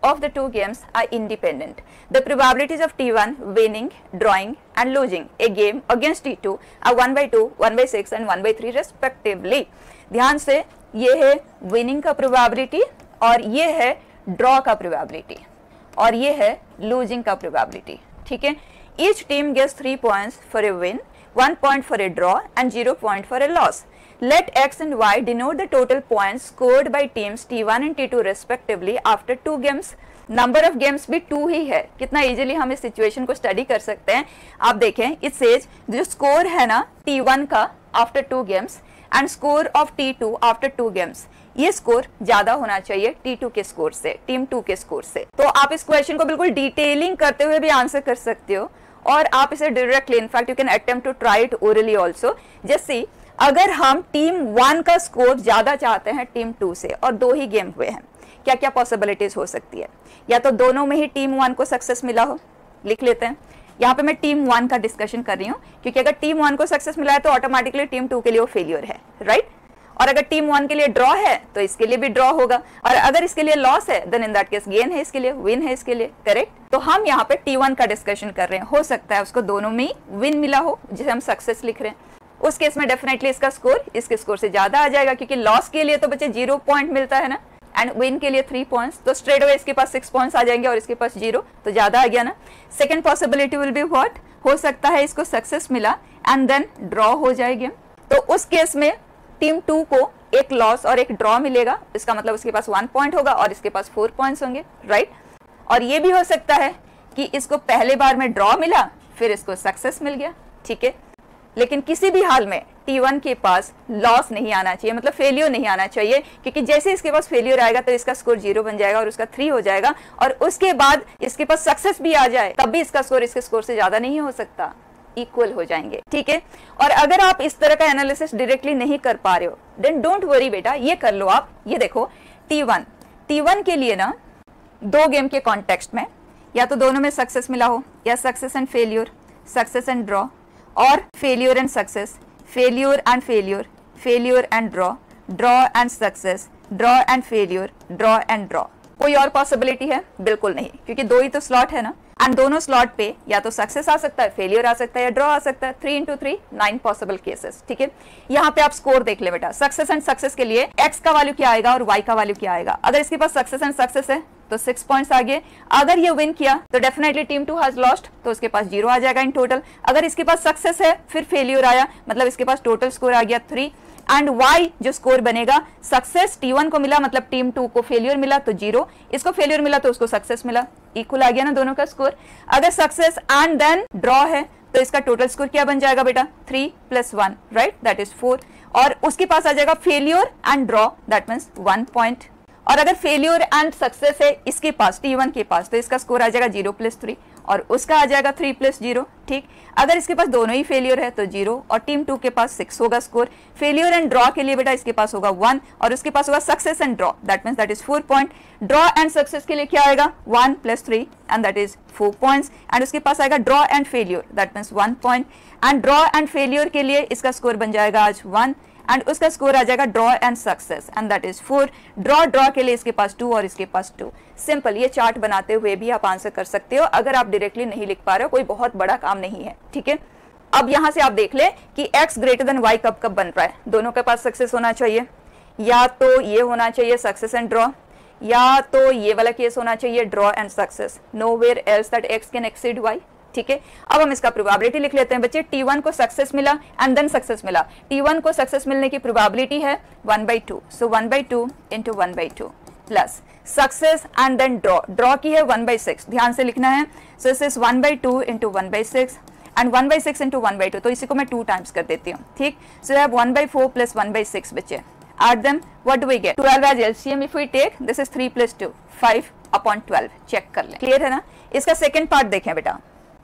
A: of the two games are independent. The probabilities of T one winning, drawing and losing a game against T two are one by two, one by six and one by three respectively. ध्यान से ये है winning का probability और ये है draw का probability और ये है losing का probability. ठीक है, each team gets three points for a win, one point for a draw and zero point for a loss. Let X and Y denote the total points scored by teams T one and T two respectively after two games. Number of games भी टू ही है. कितना इजीली हम इस सिचुएशन को स्टडी कर सकते हैं. आप देखें, इट सेज जो स्कोर है ना T one का after two games and score of T two after two games, ये स्कोर ज्यादा होना चाहिए T two के स्कोर से, टीम टू के स्कोर से. तो आप इस क्वेश्चन को बिल्कुल डिटेलिंग करते हुए भी आंसर कर सकते हो और आप इसे directly, in fact you can attempt to try it orally also. जैसे अगर हम टीम वन का स्कोर ज्यादा चाहते हैं टीम टू से और दो ही गेम हुए हैं, क्या क्या पॉसिबिलिटीज हो सकती है? या तो दोनों में ही टीम वन को सक्सेस मिला हो, लिख लेते हैं. यहाँ पे मैं टीम वन का डिस्कशन कर रही हूँ क्योंकि अगर टीम वन को सक्सेस मिला है तो ऑटोमेटिकली टीम टू के लिए वो फेलियर है, राइट? और अगर टीम वन के लिए ड्रॉ है तो इसके लिए भी ड्रॉ होगा, और अगर इसके लिए लॉस है then in that case gain है, इसके लिए विन है, इसके लिए करेक्ट. तो हम यहाँ पे टी वन का डिस्कशन कर रहे हैं. हो सकता है उसको दोनों में ही विन मिला हो जिसे हम सक्सेस लिख रहे हैं. उस केस में डेफिनेटली इसका स्कोर इसके स्कोर से ज्यादा आ जाएगा क्योंकि लॉस के लिए तो बच्चे जीरो पॉइंट मिलता है ना एंड विन के लिए थ्री पॉइंट्स, तो स्ट्रेट अवे इसके पास सिक्स पॉइंट्स आ जाएंगे और इसके पास जीरो, तो ज्यादा आ गया ना. Second possibility will be what, हो सकता है इसको सक्सेस मिला एंड देन ड्रॉ हो जाएगी, तो उस केस में टीम टू को एक लॉस और एक ड्रॉ मिलेगा. इसका मतलब उसके पास वन पॉइंट होगा और इसके पास फोर पॉइंट्स होंगे, राइट? और ये भी हो सकता है कि इसको पहले बार में ड्रॉ मिला फिर इसको सक्सेस मिल गया, ठीक है. लेकिन किसी भी हाल में टी वन के पास लॉस नहीं आना चाहिए, मतलब फेलियर नहीं आना चाहिए, क्योंकि जैसे इसके पास फेलियर आएगा तो इसका स्कोर जीरो बन जाएगा और उसका थ्री हो जाएगा, और उसके बाद इसके पास सक्सेस भी आ जाए तब भी इसका स्कोर इसके स्कोर से ज्यादा नहीं हो सकता, इक्वल हो जाएंगे, ठीक है. और अगर आप इस तरह का एनालिसिस डायरेक्टली नहीं कर पा रहे हो देन डोंट वरी बेटा, ये कर लो आप. ये देखो टी वन टी वन के लिए ना दो गेम के कॉन्टेक्स्ट में या तो दोनों में सक्सेस मिला हो या success and failure, success and draw, और failure and success, failure and failure, failure and draw, draw and success, draw and failure, draw and draw. कोई और पॉसिबिलिटी है? बिल्कुल नहीं, क्योंकि दो ही तो स्लॉट है ना, एंड दोनों स्लॉट पे या तो सक्सेस आ सकता है, फेलियर आ सकता है या ड्रॉ आ सकता है. Three into three nine possible cases, ठीक है. यहाँ पे आप स्कोर देख ले बेटा, सक्सेस एंड सक्सेस के लिए एक्स का वैल्यू क्या आएगा और वाई का वैल्यू क्या आएगा. अगर इसके पास सक्सेस एंड सक्सेस है तो सिक्स पॉइंट्स आ गए. अगर ये विन किया तो definitely team two has lost, तो उसके पास जीरो आ जाएगा इन टोटल. अगर इसके पास सक्सेस है फिर फेलियर आया, मतलब इसके पास टोटल स्कोर आ गया थ्री. एंड y जो स्कोर बनेगा, सक्सेस टी वन को मिला मतलब टीम टू को फेलियर मिला तो जीरो, इसको फेलियर मिला तो उसको सक्सेस मिला, इक्वल आ गया ना दोनों का स्कोर. अगर सक्सेस एंड देन ड्रॉ है तो इसका टोटल स्कोर क्या बन जाएगा बेटा, three plus one, right, that is four. और उसके पास आ जाएगा failure and draw, that means one point. और अगर फेलियर एंड सक्सेस है इसके पास, टी वन के पास, तो इसका स्कोर आ जाएगा जीरो प्लस थ्री और उसका आ जाएगा थ्री प्लस जीरो, ठीक. अगर इसके पास दोनों ही फेलियर है तो जीरो और टीम टू के पास सिक्स होगा स्कोर. फेलियर एंड ड्रॉ के लिए बेटा इसके पास होगा वन और उसके पास होगा success and draw, that means that is four point. Draw and success के लिए क्या आएगा, one plus three and that is four points. And उसके पास आएगा draw and failure, that means one point. And draw and failure के लिए इसका स्कोर बन जाएगा आज वन एंड उसका स्कोर आ जाएगा draw and success and that is four. Draw draw के लिए इसके पास टू और इसके पास टू. सिंपल, ये चार्ट बनाते हुए भी आप आंसर कर सकते हो अगर आप डायरेक्टली नहीं लिख पा रहे हो, कोई बहुत बड़ा काम नहीं है, ठीक है. अब यहां से आप देख ले कि x ग्रेटर देन y कब कब बन रहा है. दोनों के पास सक्सेस होना चाहिए, या तो ये होना चाहिए सक्सेस एंड ड्रॉ, या तो ये वाला केस होना चाहिए draw and success. Nowhere else that x can exceed y, ठीक है. अब हम इसका प्रोबेबिलिटी लिख लेते हैं बच्चे. टी वन को सक्सेस मिला एंड देन सक्सेस मिला. टी वन को सक्सेस मिलने की प्रोबेबिलिटी है one by two, so one by two into one by two plus success and then draw. Draw की है वन बाई सिक्स, ध्यान से लिखना है. So this is one by two into one by six and one by six into one by two, तो इसी को मैं टू टाइम्स कर देती हूँ, ठीक. So have one by four plus one by six बच्चे. Add them, what do we get? Twelve as L C M if we take, this is three plus two, five upon twelve. Check कर लें, क्लियर है ना. इसका सेकंड पार्ट देखें बेटा,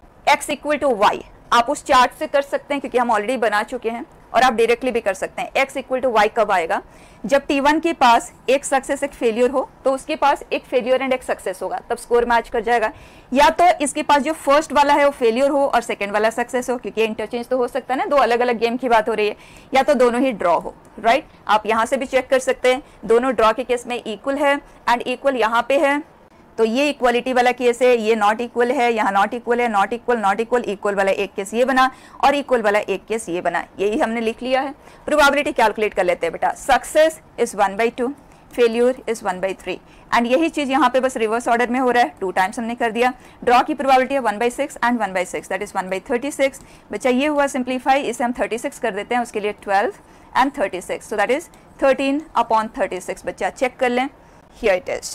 A: x equal to y. आप उस चार्ट से कर सकते हैं क्योंकि हम ऑलरेडी बना चुके हैं, और आप डायरेक्टली भी कर सकते हैं. x equal to y कब आएगा, जब टी वन के पास एक सक्सेस एक फेलियर हो, तो उसके पास एक फेलियर एंड एक सक्सेस होगा, तब स्कोर मैच कर जाएगा. या तो इसके पास जो फर्स्ट वाला है वो फेलियर हो और सेकंड वाला सक्सेस हो, क्योंकि इंटरचेंज तो हो सकता है ना, दो अलग अलग गेम की बात हो रही है. या तो दोनों ही ड्रॉ हो, राइट. आप यहाँ से भी चेक कर सकते हैं, दोनों ड्रॉ के केस में इक्वल है एंड इक्वल यहाँ पे है, तो ये इक्वलिटी वाला केस है, ये नॉट इक्वल है, यहाँ नॉट इक्वल है, not equal not equal, equal वाला एक केस ये बना और इक्वल वाला एक केस ये बना, यही हमने लिख लिया है। प्रोबेबिलिटी कैलकुलेट कर लेते हैं बेटा। Success is one by two, failure is one by three, and यही चीज यहाँ पे बस रिवर्स ऑर्डर में हो रहा है, टू टाइम्स हमने कर दिया। ड्रॉ की प्रोबेबिलिटी है one by six and one by six, that is one by thirty six. बच्चा ये हुआ सिंप्लीफाई, इसे हम थर्टी सिक्स कर देते हैं, उसके लिए twelve and thirty six, so that is thirteen upon thirty six. बच्चा चेक कर लें, हियर इट इज।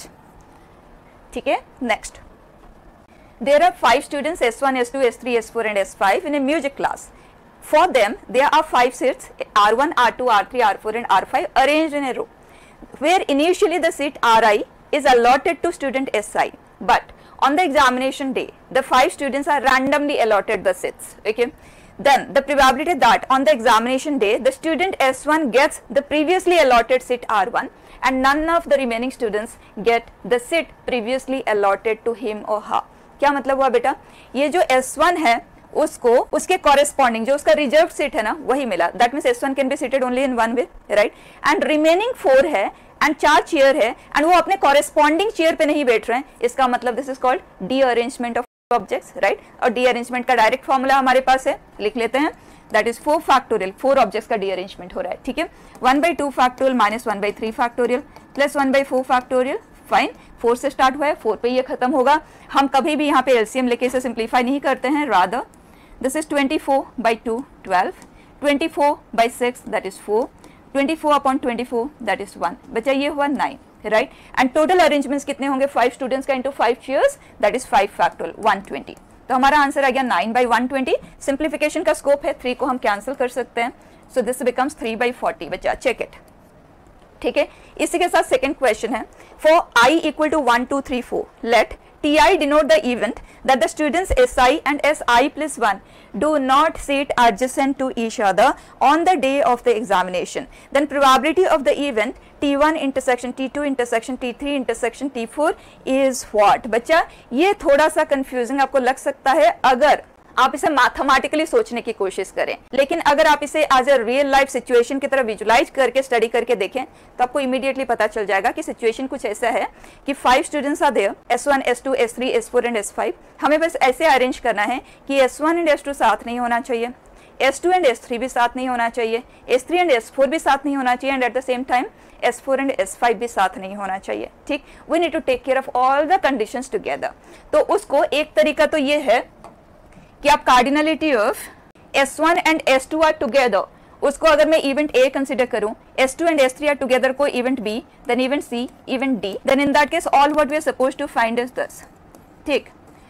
A: ठीक है, next, there are five students S one, S two, S three, S four and S five in a music class. For them, there are five seats R one, R two, R three, R four and R five arranged in a row, where initially the seat R I is allotted to student S I, but on the examination day, the five students are randomly allotted the seats. Okay, then the probability that on the examination day, the student S one gets the previously allotted seat R one and none of the remaining students get the seat previously allotted to him or her. क्या मतलब हुआ बेटा? ये जो S one है उसको उसके कॉरेस्पॉन्डिंग जो उसका रिजर्व सीट है ना वही मिला, that means S one can be seated only in one way, right, and remaining four है एंड चार चेयर है एंड वो अपने कॉरेस्पॉन्डिंग चेयर पे नहीं बैठ रहे हैं, इसका मतलब this is called derangement of objects, right. और डी अरेंजमेंट का डायरेक्ट फॉर्मूला हमारे पास है, लिख लेते हैं, that is four factorial, four objects का डी अरेंजमेंट हो रहा है, ठीक है। One by two factorial minus one by three factorial plus one by four factorial, fine, four से स्टार्ट हुआ है, फोर पे ये खत्म होगा। हम कभी भी यहाँ पे एलसीएम लेके इसे सिंप्लीफाई नहीं करते हैं, rather this is twenty-four by two, twelve, twenty-four by six, that is four, twenty-four upon twenty-four, that is one. बच्चा ये हुआ nine, right? And total arrangements कितने होंगे? five students का into five chairs, that is five factorial, one twenty. तो हमारा आंसर आ गया nine by one twenty. Simplification का स्कोप है, three को हम कैंसिल कर सकते हैं, so this becomes three by forty. बच्चा check it. ठीक है, इसी के साथ सेकेंड क्वेश्चन है, for I equal to one, two, three, four, let T I denote the event that the students S I and S I plus one do not sit adjacent to each other on the day of the examination. Then probability of the event T one intersection T two intersection T three intersection T four is what? बच्चा ये थोड़ा सा कंफ्यूजिंग आपको लग सकता है अगर आप इसे मैथमेटिकली सोचने की कोशिश करें, लेकिन अगर आप इसे as a real life situation की तरह विजुलाइज करके स्टडी करके देखें तो आपको इमीडिएटली पता चल जाएगा कि सिचुएशन कुछ ऐसा है कि five students are there, S one, S two, S three, S four and S five. हमें बस ऐसे अरेंज करना है कि S one and S two साथ नहीं होना चाहिए, S two and S three भी साथ नहीं होना चाहिए, S three and S four भी साथ नहीं होना चाहिए, and at the same time S four and S five भी साथ नहीं होना चाहिए, ठीक। We need to take care of all the conditions together. तो उसको एक तरीका तो ये है कि आप cardinality of S one and S two are together, उसको अगर मैं इवेंट ए कंसीडर करूं, S two and S three are together को event B, then event C, event D, then in that case all what we are supposed to find is this, ठीक।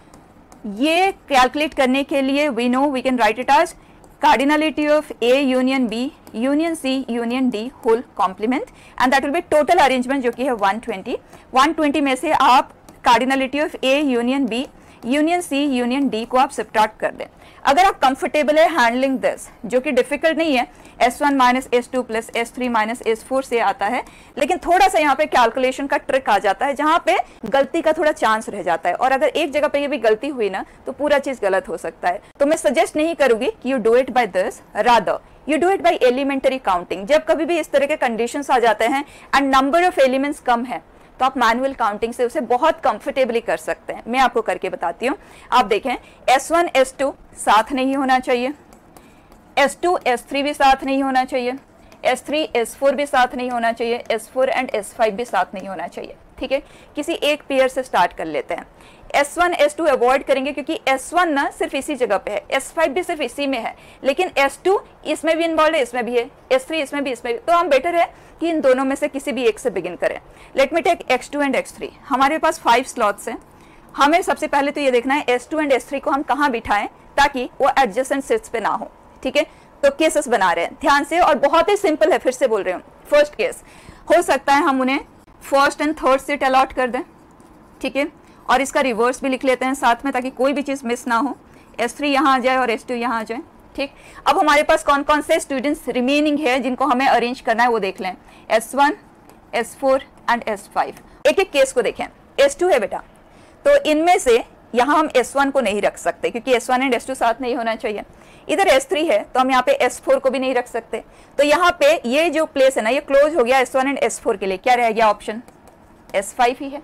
A: ये कैलकुलेट करने के लिए we know we can write it as cardinality of A union B union C union D whole complement and that will be total arrangement जो कि है one twenty. one twenty में से आप cardinality of A union B union C union D को आप सब्ट्रैक्ट कर दें। अगर आप कंफर्टेबल है हैंडलिंग दिस, जो कि डिफिकल्ट नहीं है, S one minus S two plus S three minus S four से आता है, लेकिन थोड़ा सा यहाँ पे कैलकुलेशन का ट्रिक आ जाता है जहाँ पे गलती का थोड़ा चांस रह जाता है, और अगर एक जगह पे ये भी गलती हुई ना तो पूरा चीज गलत हो सकता है। तो मैं सजेस्ट नहीं करूंगी कि you do it by this, rather you do it by elementary counting. जब कभी भी इस तरह के कंडीशंस आ जाते हैं एंड नंबर ऑफ एलिमेंट्स कम है तो आप मैनुअल काउंटिंग से उसे बहुत कंफर्टेबली कर सकते हैं। मैं आपको करके बताती हूँ। आप देखें, एस वन एस टू साथ नहीं होना चाहिए, एस टू एस थ्री भी साथ नहीं होना चाहिए, एस थ्री एस फोर भी साथ नहीं होना चाहिए, S four and S five भी साथ नहीं होना चाहिए, ठीक है। किसी एक पेयर से स्टार्ट कर लेते हैं। S one S two avoid करेंगे क्योंकि एस वन ना सिर्फ इसी जगह पे है, एस फाइव भी सिर्फ इसी में है, लेकिन एस टू इसमें भी इन्वॉल्व है, इसमें भी है, एस थ्री इसमें भी, इसमें भी, तो हम बेटर है कि इन दोनों में से किसी भी एक से बिगिन करें। Let me take X two and x three. हमारे पास फाइव स्लॉट्स हैं। हमें सबसे पहले तो ये देखना है S two and S three को हम कहाँ बिठाएं ताकि वो एडजेसेंट सीट्स पे ना हो, ठीक है। तो केसेस बना रहे हैं ध्यान से, और बहुत ही सिंपल है, फिर से बोल रही हूँ। फर्स्ट केस हो सकता है हम उन्हें first and third seat allot कर दें, ठीक है, और इसका रिवर्स भी लिख लेते हैं साथ में ताकि कोई भी चीज़ मिस ना हो। एस थ्री यहाँ आ जाए और एस टू यहाँ आ जाए, ठीक। अब हमारे पास कौन कौन से स्टूडेंट्स रिमेनिंग है जिनको हमें अरेंज करना है वो देख लें, S one, S four and S five. एक एक केस को देखें। एस टू है बेटा, तो इनमें से यहाँ हम एस वन को नहीं रख सकते क्योंकि S one and S two साथ नहीं होना चाहिए। इधर एस थ्री है तो हम यहाँ पे एस फोर को भी नहीं रख सकते, तो यहाँ पे ये जो प्लेस है ना ये क्लोज हो गया S one and S four के लिए। क्या रह गया ऑप्शन? एस फाइव ही है।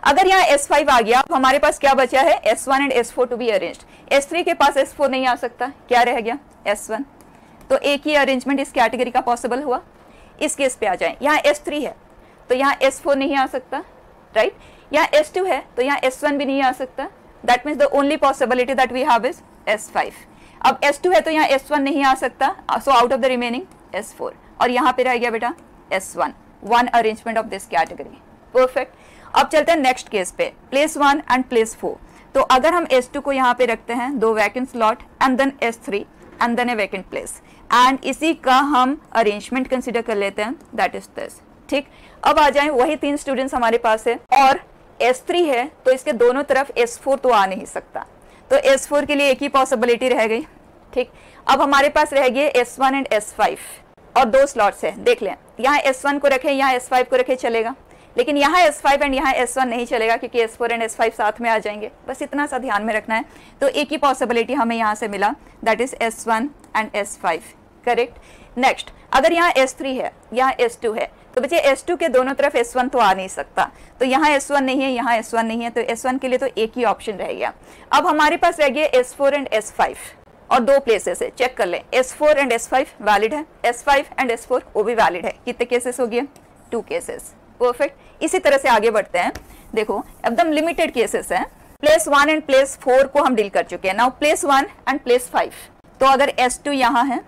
A: अगर यहाँ एस फाइव आ गया, अब हमारे पास क्या बचा है, S one and S four to be arranged. S three के पास एस फोर नहीं आ सकता, क्या रह गया, एस वन। तो एक ही अरेंजमेंट इस कैटेगरी का पॉसिबल हुआ। इस केस पे आ जाए, यहाँ एस थ्री है तो यहाँ एस फोर नहीं आ सकता, राइट। यहाँ एस टू है तो यहाँ एस वन भी नहीं आ सकता, that means the only possibility that we have is S five. अब एस टू है तो यहाँ एस वन नहीं आ सकता, so out of the remaining S four, और यहाँ पे रह गया बेटा S one, one arrangement of this category, perfect. अब चलते हैं नेक्स्ट केस पे, place one and place four. तो अगर हम एस टू को यहाँ पे रखते हैं, दो vacant slot and then S three and then a vacant place, and इसी का हम अरेंजमेंट कंसिडर कर लेते हैं, दैट इज दिस, ठीक। अब आ जाए, वही तीन स्टूडेंट्स हमारे पास है और एस थ्री है तो इसके दोनों तरफ एस फोर तो आ नहीं सकता, तो एस फोर के लिए एक ही पॉसिबिलिटी रह गई, ठीक। अब हमारे पास रह गए S one and S five और दो स्लॉट्स है, देख लें, यहाँ एस वन को रखें, यहाँ एस फाइव को रखें, चलेगा, लेकिन यहाँ एस फाइव एंड यहाँ एस वन नहीं चलेगा क्योंकि S four and S five साथ में आ जाएंगे, बस इतना सा ध्यान में रखना है। तो एक ही पॉसिबिलिटी हमें यहाँ से मिला, that is S one and S five, correct. Next, अगर यहाँ एस थ्री है, यहाँ एस टू है, तो बच्चे एस टू के दोनों तरफ एस वन तो आ नहीं सकता, तो यहाँ एस वन नहीं है, यहाँ एस वन नहीं है, तो एस वन के लिए तो एक ही ऑप्शन रह गया। अब हमारे पास रह गया S four and S five और दो प्लेसेस है, चेक कर लें, S four and S five valid है, S five and S four वो भी वैलिड है। कितने केसेस हो गए, टू केसेस, परफेक्ट। इसी तरह से आगे बढ़ते हैं, देखो एकदम लिमिटेड केसेस हैं। Place one and place four को हम डील कर चुके हैं, now place one and place five. तो अगर एस टू यहाँ है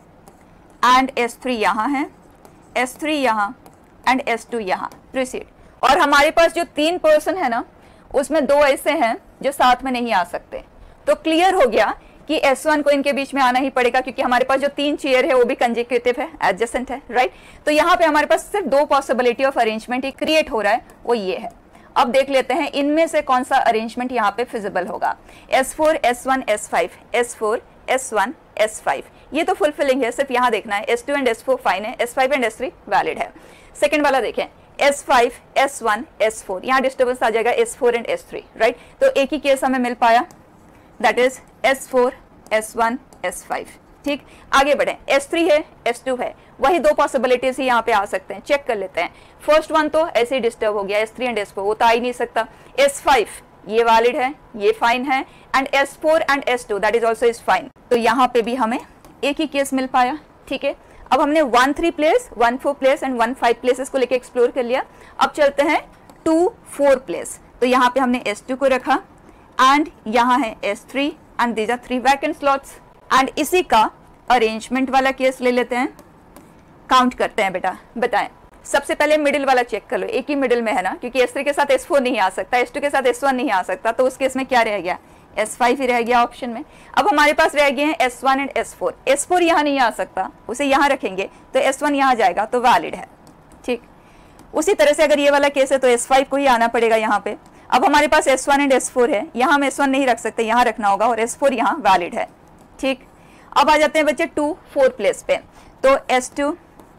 A: एंड एस थ्री यहाँ है, एस थ्री यहाँ एंड एस टू यहाँ, प्रोसीड। और हमारे पास जो तीन पर्सन है ना, उसमें दो ऐसे हैं जो साथ में नहीं आ सकते, तो क्लियर हो गया कि एस वन को इनके बीच में आना ही पड़ेगा क्योंकि हमारे पास जो तीन चेयर है वो भी कंजेक्यूटिव है, एडजेसेंट है, राइट। तो यहाँ पे हमारे पास सिर्फ दो पॉसिबिलिटी ऑफ अरेंजमेंट ही क्रिएट हो रहा है, वो ये है। अब देख लेते हैं इनमें से कौन सा अरेंजमेंट यहाँ पे फिजिबल होगा। S four, S one, S five, S four, S one, S five, ये तो फुलफिलिंग है, सिर्फ यहाँ देखना है। S two and S four fine है, S five and S three valid है। सेकंड वाला देखें, S five, S one, S four, यहाँ डिस्टर्बेंस आ जाएगा S four and S three, right. तो एक ही केस हमें मिल पाया, that is S four, S one, S five, ठीक। आगे बढ़े, एस थ्री है, एस टू है, वही दो पॉसिबिलिटीज ही यहाँ पे आ सकते हैं, चेक कर लेते हैं। फर्स्ट वन तो ऐसे ही डिस्टर्ब हो गया, S three and S four, वो तो आ ही नहीं सकता। एस फाइव ये वैलिड है, ये फाइन है, and S four and S two that is also is fine. तो यहाँ पे भी हमें एक ही केस मिल पाया, ठीक है। अब हमने one three place, one four place and one five places को लेके एक्सप्लोर कर लिया। अब चलते हैं टू फोर प्लेस। तो यहाँ पे हमने एस टू को रखा एंड यहाँ है S three and these are three vacant slots, and इसी का अरेंजमेंट वाला केस ले लेते हैं, काउंट करते हैं बेटा, बताएं। सबसे पहले मिडिल वाला चेक कर लो, एक ही मिडिल में है ना, क्योंकि एस थ्री के साथ एस फोर नहीं आ सकता, एस टू के साथ एस वन नहीं आ सकता, तो उस केस में क्या रह गया, एस फाइव ही रह गया ऑप्शन में। अब हमारे पास रह गए हैं S one and S four, S four यहाँ नहीं आ सकता, उसे यहाँ रखेंगे तो एस वन यहाँ जाएगा, तो वैलिड है, ठीक। उसी तरह से अगर ये वाला केस है तो एस फाइव को ही आना पड़ेगा यहाँ पे। अब हमारे पास S one and S four है, यहाँ हम एस वन नहीं रख सकते, यहाँ रखना होगा, और एस फोर यहाँ वैलिड है, ठीक। अब आ जाते हैं बच्चे टू फोर प्लेस पे, तो S two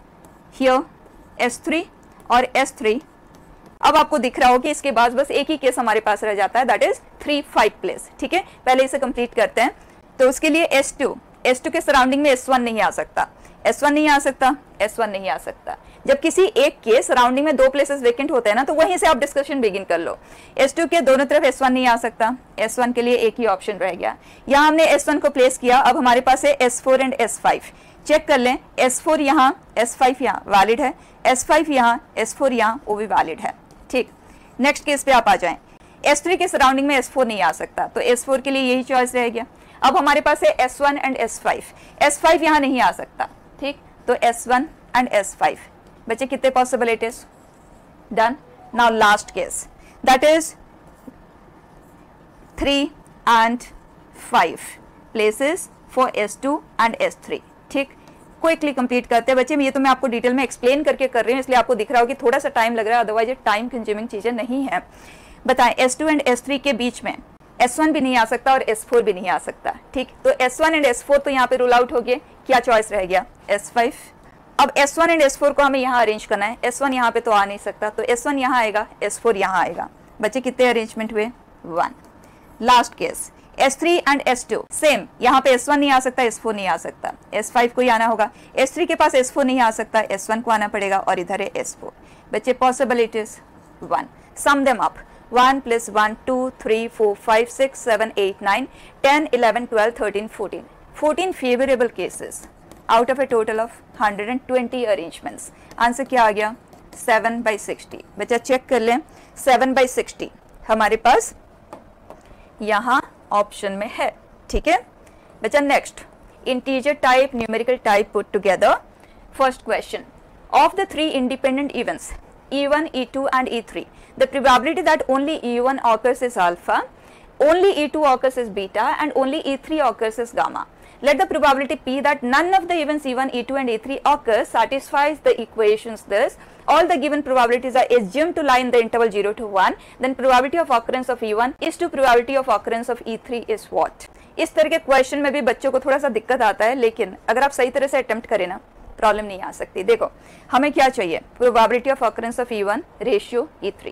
A: here, S three और एस थ्री। अब आपको दिख रहा हो कि इसके बाद बस एक ही केस हमारे पास रह जाता है, that is three five place, ठीक है। पहले इसे कंप्लीट करते हैं। तो उसके लिए एस टू, एस टू के सराउंडिंग में एस वन नहीं आ सकता, एस वन नहीं आ सकता, एस वन नहीं आ सकता। जब किसी एक के सराउंडिंग में दो प्लेसेस वेकेंट होते हैं ना, तो वहीं से आप डिस्कशन बिगिन कर लो। एस टू के दोनों तरफ एस वन नहीं आ सकता, एस वन के लिए एक ही ऑप्शन रह गया। यहाँ हमने एस वन को प्लेस किया, अब हमारे पास है S four and S five. Check कर लें, एस फोर यहाँ, एस फाइव यहाँ वैलिड है, एस फाइव यहाँ, एस फोर यहाँ, वो भी वैलिड है, ठीक। नेक्स्ट केस पे आप आ जाएं, एस थ्री के सराउंडिंग में एस फोर नहीं आ सकता, तो एस फोर के लिए यही चॉइस रह गया। अब हमारे पास है S one and S five, S five यहाँ नहीं आ सकता, ठीक, तो S one and S five. बच्चे कितने possibilities, done. Now last case, that is three and five places for S two and S three, ठीक। क्विकली कंप्लीट करते हैं बच्चे, ये तो मैं आपको डिटेल में एक्सप्लेन करके कर रही हूँ, इसलिए आपको दिख रहा हो कि थोड़ा सा टाइम लग रहा है, अदरवाइज ये टाइम कंज्यूमिंग चीजें नहीं है। बताएं, S two and S three के बीच में एस वन भी नहीं आ सकता और एस फोर भी नहीं आ सकता, ठीक। तो S one and S four तो यहाँ पे रूल आउट हो गए, क्या चॉइस रह गया, एस फाइव। अब S one and S four को हमें यहाँ अरेंज करना है, एस वन यहाँ पे तो आ नहीं सकता, तो एस वन यहाँ आएगा, एस फोर यहाँ आएगा। बच्चे कितने अरेंजमेंट हुए, one. Last case, S three and S two, same, यहाँ पे एस वन नहीं आ सकता, एस फोर नहीं आ सकता, एस फाइव को ही आना होगा। एस थ्री के पास एस फोर नहीं आ सकता, एस वन को आना पड़ेगा, और इधर है एस फोर। बच्चे possibilities one, sum them up, one plus one two three four five six seven eight nine ten eleven twelve thirteen fourteen fourteen favourable cases out of a total of hundred and twenty arrangements. Answer क्या आ गया? Seven by sixty. बच्चा चेक कर लें, सेवन बाई सिक्सटी हमारे पास यहाँ ऑप्शन में है। ठीक है बच्चा, next integer type numerical type put together. First question, of the three independent events E one, E two and E three, the probability that only E one occurs is alpha, only E two occurs is beta and only E three occurs is gamma. Let the probability P that none of the events E one, E two and E three occurs satisfies the equations thus. All the given probabilities are assumed to lie in the interval zero to one. Then probability of occurrence of E one is to probability of occurrence of E three is what? इस तरह के क्वेश्चन में भी बच्चों को थोड़ा सा दिक्कत आता है, लेकिन अगर आप सही तरह से अटेम्प्ट करें ना प्रॉब्लम नहीं आ सकती। देखो हमें क्या चाहिए, probability of occurrence of E one ratio E three,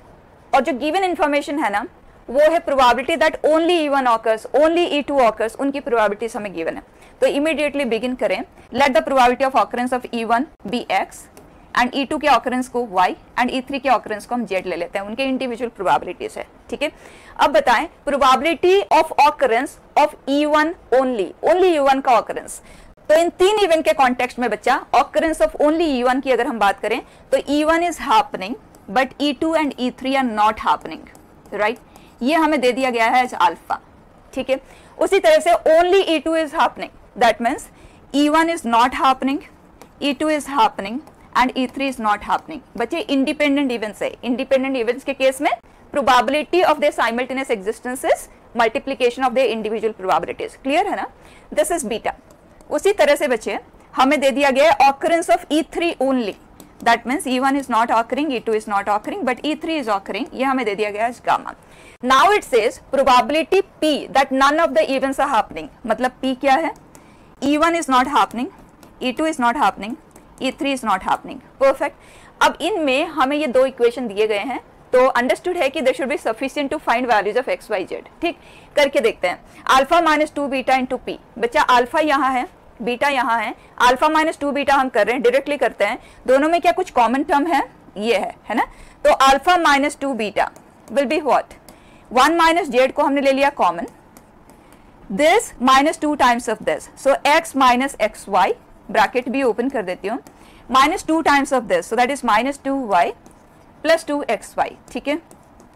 A: और जो गिवन इंफॉर्मेशन है ना वो है probability that only E one occurs, only E two occurs, उनकी प्रोबेबिलिटीज हमें गिवन है। तो इमीडिएटली बिगिन करें, let the probability of occurrence of E one be X and E two के ऑकरेंस को y एंड ई थ्री के ऑकरेंस को हम z ले लेते हैं, उनके इंडिविजुअल प्रोबेबिलिटीज है। ठीक है, अब बताएं probability of occurrence of E one only, only E one का ऑकरेंस। तो इन तीन इवेंट के कॉन्टेक्स्ट में बच्चा occurrence of only E one की अगर हम बात करें तो E one is happening but E two and E three are not happening, right, ये हमें दे दिया गया है एज अल्फा। ठीक है, उसी तरह से only E two is happening, that means E one is not happening, E two is happening and E three is not happening. बच्चे इंडिपेंडेंट इवेंट्स है, इंडिपेंडेंट इवेंट्स के केस में probability of their simultaneous existence is multiplication of their individual probabilities. Clear है ना, दिस इज बीटा। उसी तरह से बच्चे हमें दे दिया गया है occurrence of E three only, that means E one is not occurring, E two is not occurring but E three is occurring, ये हमें दे दिया गया है gamma. Now it says probability P that none of the events are happening, मतलब P क्या है, E one is not happening, E two is not happening, E three is not happening. Perfect. अब इनमें हमें ये दो इक्वेशन दिए गए हैं, तो अंडरस्टूड है कि there should be sufficient to find values of X Y Z. ठीक, करके देखते हैं। Alpha minus two beta into P, बच्चा अल्फा यहाँ है, बीटा यहाँ है, अल्फा माइनस टू बीटा हम कर रहे हैं, डायरेक्टली करते हैं। दोनों में क्या कुछ कॉमन टर्म है, ये है है ना, तो alpha minus two beta will be what, one minus Z को हमने ले लिया common, this minus two times of this, so X minus X Y, bracket भी ओपन कर देती हूँ, minus two times of this, so that is minus two Y plus two X Y. ठीक है,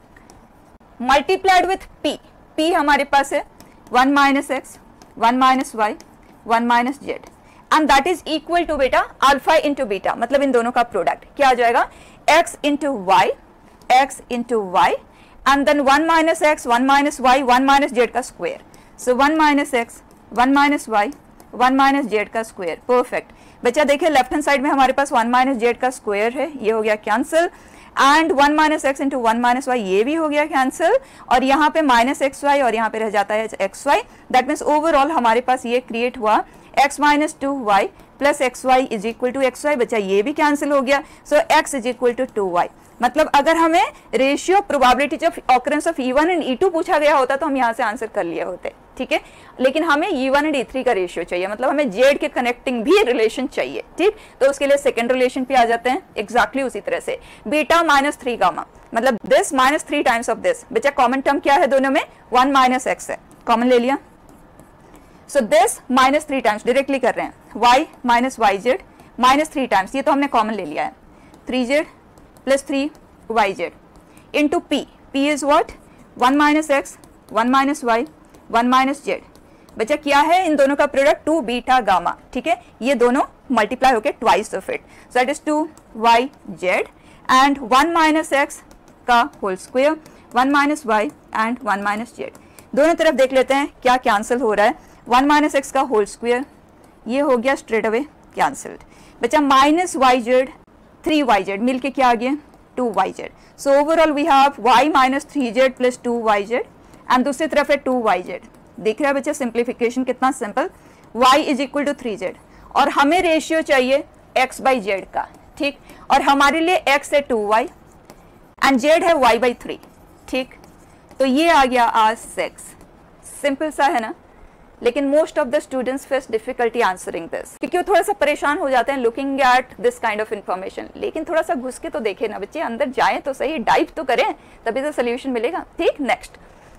A: मल्टीप्लाइड विथ p, p हमारे पास है one minus X, one minus Y, one minus Z, and that is equal to बेटा अल्फा इंटू बीटा, मतलब इन दोनों का प्रोडक्ट क्या आ जाएगा, x into Y, X into Y and then one minus X, one minus Y, one minus Z का square, so one minus X, one minus Y, one minus Z का स्क्वायर। परफेक्ट। बच्चा देखिए लेफ्ट हैंड साइड में हमारे पास वन माइनस जेड का स्क्वायर है, ये हो गया cancel, and one minus x into one minus Y, ये भी हो गया कैंसिल, और यहाँ पे माइनस एक्स वाई और यहाँ पे रह जाता है X Y, that means overall हमारे पास ये क्रिएट हुआ X minus two Y plus X Y is equal to X Y. बच्चा ये भी कैंसिल हो गया, so X is equal to two Y. मतलब अगर हमें ratio probability of occurrence of E one and E two पूछा गया होता तो हम यहाँ से आंसर कर लिए होते। ठीक है, लेकिन हमें E one and E three का रेशियो चाहिए, मतलब हमें जेड के कनेक्टिंग भी रिलेशन चाहिए। ठीक, तो उसके लिए सेकंड रिलेशन पे आ जाते हैं, एग्जैक्टली उसी तरह से बीटा माइनस थ्री गामा, मतलब this minus three times of this. बच्चा कॉमन टर्म क्या है दोनों में, वन माइनस एक्स है, कॉमन ले लिया, so this minus three times, directly कर रहे हैं, Y minus Y Z minus three times, ये तो हमने कॉमन ले लिया है, three Z plus three Y Z into P, P is what, one minus X, one minus Y, one minus Z. बच्चा क्या है इन दोनों का प्रोडक्ट, टू बीटा गामा। ठीक है, ये दोनों मल्टीप्लाई होके twice of it, so that is two Y Z and one minus X का whole square, one minus Y and one minus Z. दोनों तरफ देख लेते हैं क्या कैंसिल हो रहा है, वन माइनस एक्स का होल स्क्वायर, ये हो गया स्ट्रेट अवे कैंसिल्ड। बच्चा minus Y Z, three Y Z मिलके क्या आ गया, two Y Z. So overall we have Y minus three Z plus two Y Z and दूसरी तरफ है टू वाई जेड। देख रहा है बच्चा सिंप्लीफिकेशन कितना simple, y is equal to three Z और हमें रेशियो चाहिए x बाई जेड का। ठीक, और हमारे लिए x है टू वाई एंड z है y बाई थ्री। ठीक, तो ये आ गया आज सिक्स, सिंपल सा है ना। लेकिन most of the students face difficulty answering this, क्योंकि वो थोड़ा सा परेशान हो जाते हैं looking at this kind of information. लेकिन थोड़ा सा घुस के तो देखे ना बच्चे, अंदर जाएं तो सही, डाइव तो करें, तभी तो सोल्यूशन मिलेगा। ठीक, next,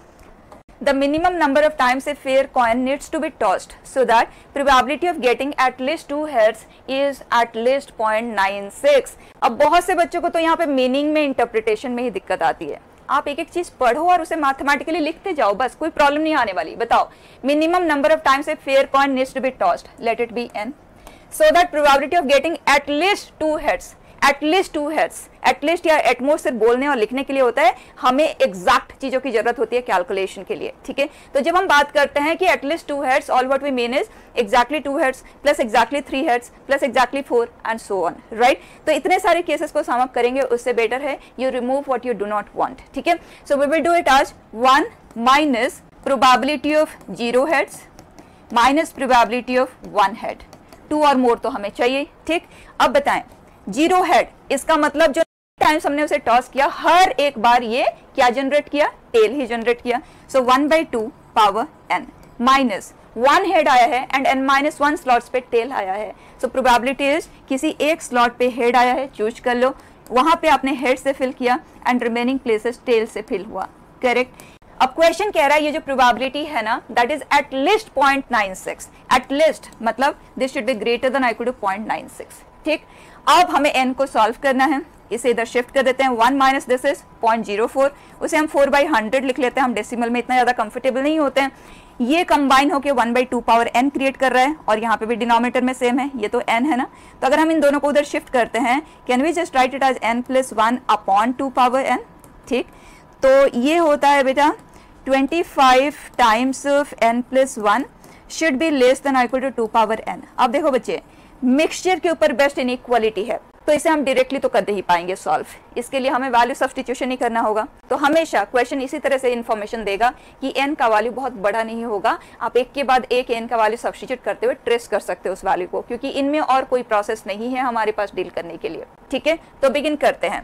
A: the minimum number of times a fair coin needs to be tossed so that probability of getting at least two heads is at least zero point nine six। अब बहुत से बच्चों को तो यहाँ पे मीनिंग में, इंटरप्रिटेशन में ही दिक्कत आती है। आप एक एक चीज पढ़ो और उसे मैथमेटिकली लिखते जाओ, बस कोई प्रॉब्लम नहीं आने वाली। बताओ, minimum number of times a fair coin needs to be tossed, let it be n, so that probability of getting at least two heads, at least two heads, at least या एटमोस्ट सिर्फ बोलने और लिखने के लिए होता है, हमें एग्जैक्ट चीजों की जरूरत होती है कैलकुलेशन के लिए। ठीक है, तो जब हम बात करते हैं कि at least two heads, all what we mean is exactly two heads plus exactly three heads plus exactly four and so on, right. तो इतने सारे केसेस को सम अप करेंगे, उससे बेटर है you remove what you do not want. ठीक है, so we will do it as one minus probability of zero heads minus probability of one head, two और मोर तो हमें चाहिए। ठीक, अब बताएं, जीरो हेड, इसका मतलब जो टाइम्स हमने उसे टॉस किया, हर एक बार ये क्या जनरेट किया, टेल ही जनरेट किया। So one by two power N minus one head आया है and N minus one slots पे टेल आया है। सो प्रोबेबिलिटी इज किसी एक स्लॉट पे हेड आया है, चूज कर लो, वहां पे आपने हेड से फिल किया एंड रिमेनिंग प्लेसेस टेल से फिल हुआ, करेक्ट। अब क्वेश्चन कह रहा है ये जो प्रोबेबिलिटी है ना, that is at least zero point nine six, at least मतलब this should be greater than I equal to zero point nine six। ठीक, अब हमें n को सॉल्व करना है, इसे इधर शिफ्ट कर देते हैं, one minus this is zero point zero four, उसे हम फोर बाई हंड्रेड लिख लेते हैं, हम डेसिमल में इतना ज्यादा कंफर्टेबल नहीं होते हैं। ये कंबाइन होकर one by two power n create कर रहा है और यहाँ पे भी डिनोमिनेटर में सेम है, ये तो n है ना, तो अगर हम इन दोनों को उधर शिफ्ट करते हैं, can we just write it as n plus one upon two power n। ठीक, तो ये होता है बेटा twenty five times of n plus one should be less than equal to two power n। अब देखो बच्चे, मिक्सचर के ऊपर बेस्ट इनइक्वालिटी है, तो इसे हम डायरेक्टली तो कर ही पाएंगे सॉल्व, इसके लिए हमें वैल्यू सब्स्टिट्यूशन ही करना होगा। तो हमेशा क्वेश्चन इसी तरह से इन्फॉर्मेशन देगा कि n का वैल्यू बहुत बड़ा नहीं होगा, आप एक के बाद एक n का वैल्यू सब्स्टिट्यूट करते हुए ट्रेस कर सकते हो उस वैल्यू को, क्योंकि इनमें और कोई प्रोसेस नहीं है हमारे पास डील करने के लिए। ठीक है, तो बिगिन करते हैं।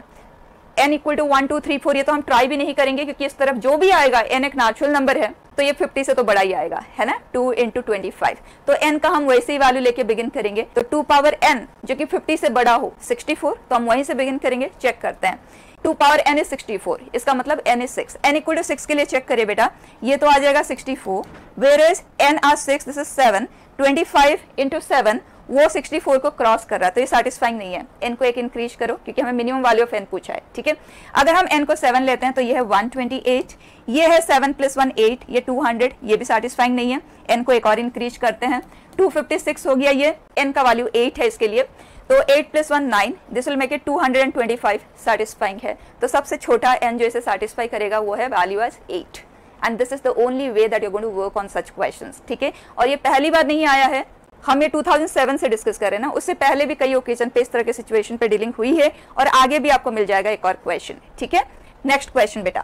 A: n equal to one two three four, ये तो हम ट्राई भी नहीं करेंगे क्योंकि इस तरफ जो भी आएगा n एक नेचुरल नंबर है, तो ये फिफ्टी से तो बड़ा ही आएगा, है ना, टू इंटू ट्वेंटी फाइव। तो n का हम वैसे ही वैल्यू लेके बिगिन करेंगे, तो टू पावर n जो कि फिफ्टी से बड़ा हो सिक्सटी फोर, तो हम वहीं से बिगिन करेंगे। चेक करते हैं, two power n is sixty four, इसका मतलब n is six, n equal to six के लिए चेक करिए बेटा, ये तो आ जाएगा sixty four, where is n as six, this is seven, twenty five into seven वो सिक्सटी फोर को क्रॉस कर रहा है, तो ये सैटिस्फाइंग नहीं है। n को एक इंक्रीज करो क्योंकि हमें मिनिमम वैल्यू ऑफ n पूछा है। ठीक है, अगर हम n को सेवन लेते हैं तो ये है वन ट्वेंटी एट, ये है सेवन प्लस वन एट, ये टू हंड्रेड, ये भी सैटिस्फाइंग नहीं है। n को एक और इंक्रीज करते हैं, टू फिफ्टी सिक्स हो गया, ये n का वैल्यू एट है इसके लिए, तो eight plus one nine, this will make it two hundred twenty five, satisfying है। तो सबसे छोटा n जो इसे सैटिस्फाई करेगा वो है value as eight, and this is the only way that you going to work on such questions. ठीक है, और ये पहली बार नहीं आया है, हम ये टू थाउजेंड सेवन से डिस्कस कर रहे हैं ना, उससे पहले भी कई ओकेजन पे इस तरह के सिचुएशन पे डीलिंग हुई है, और आगे भी आपको मिल जाएगा एक और क्वेश्चन। ठीक है, नेक्स्ट क्वेश्चन बेटा,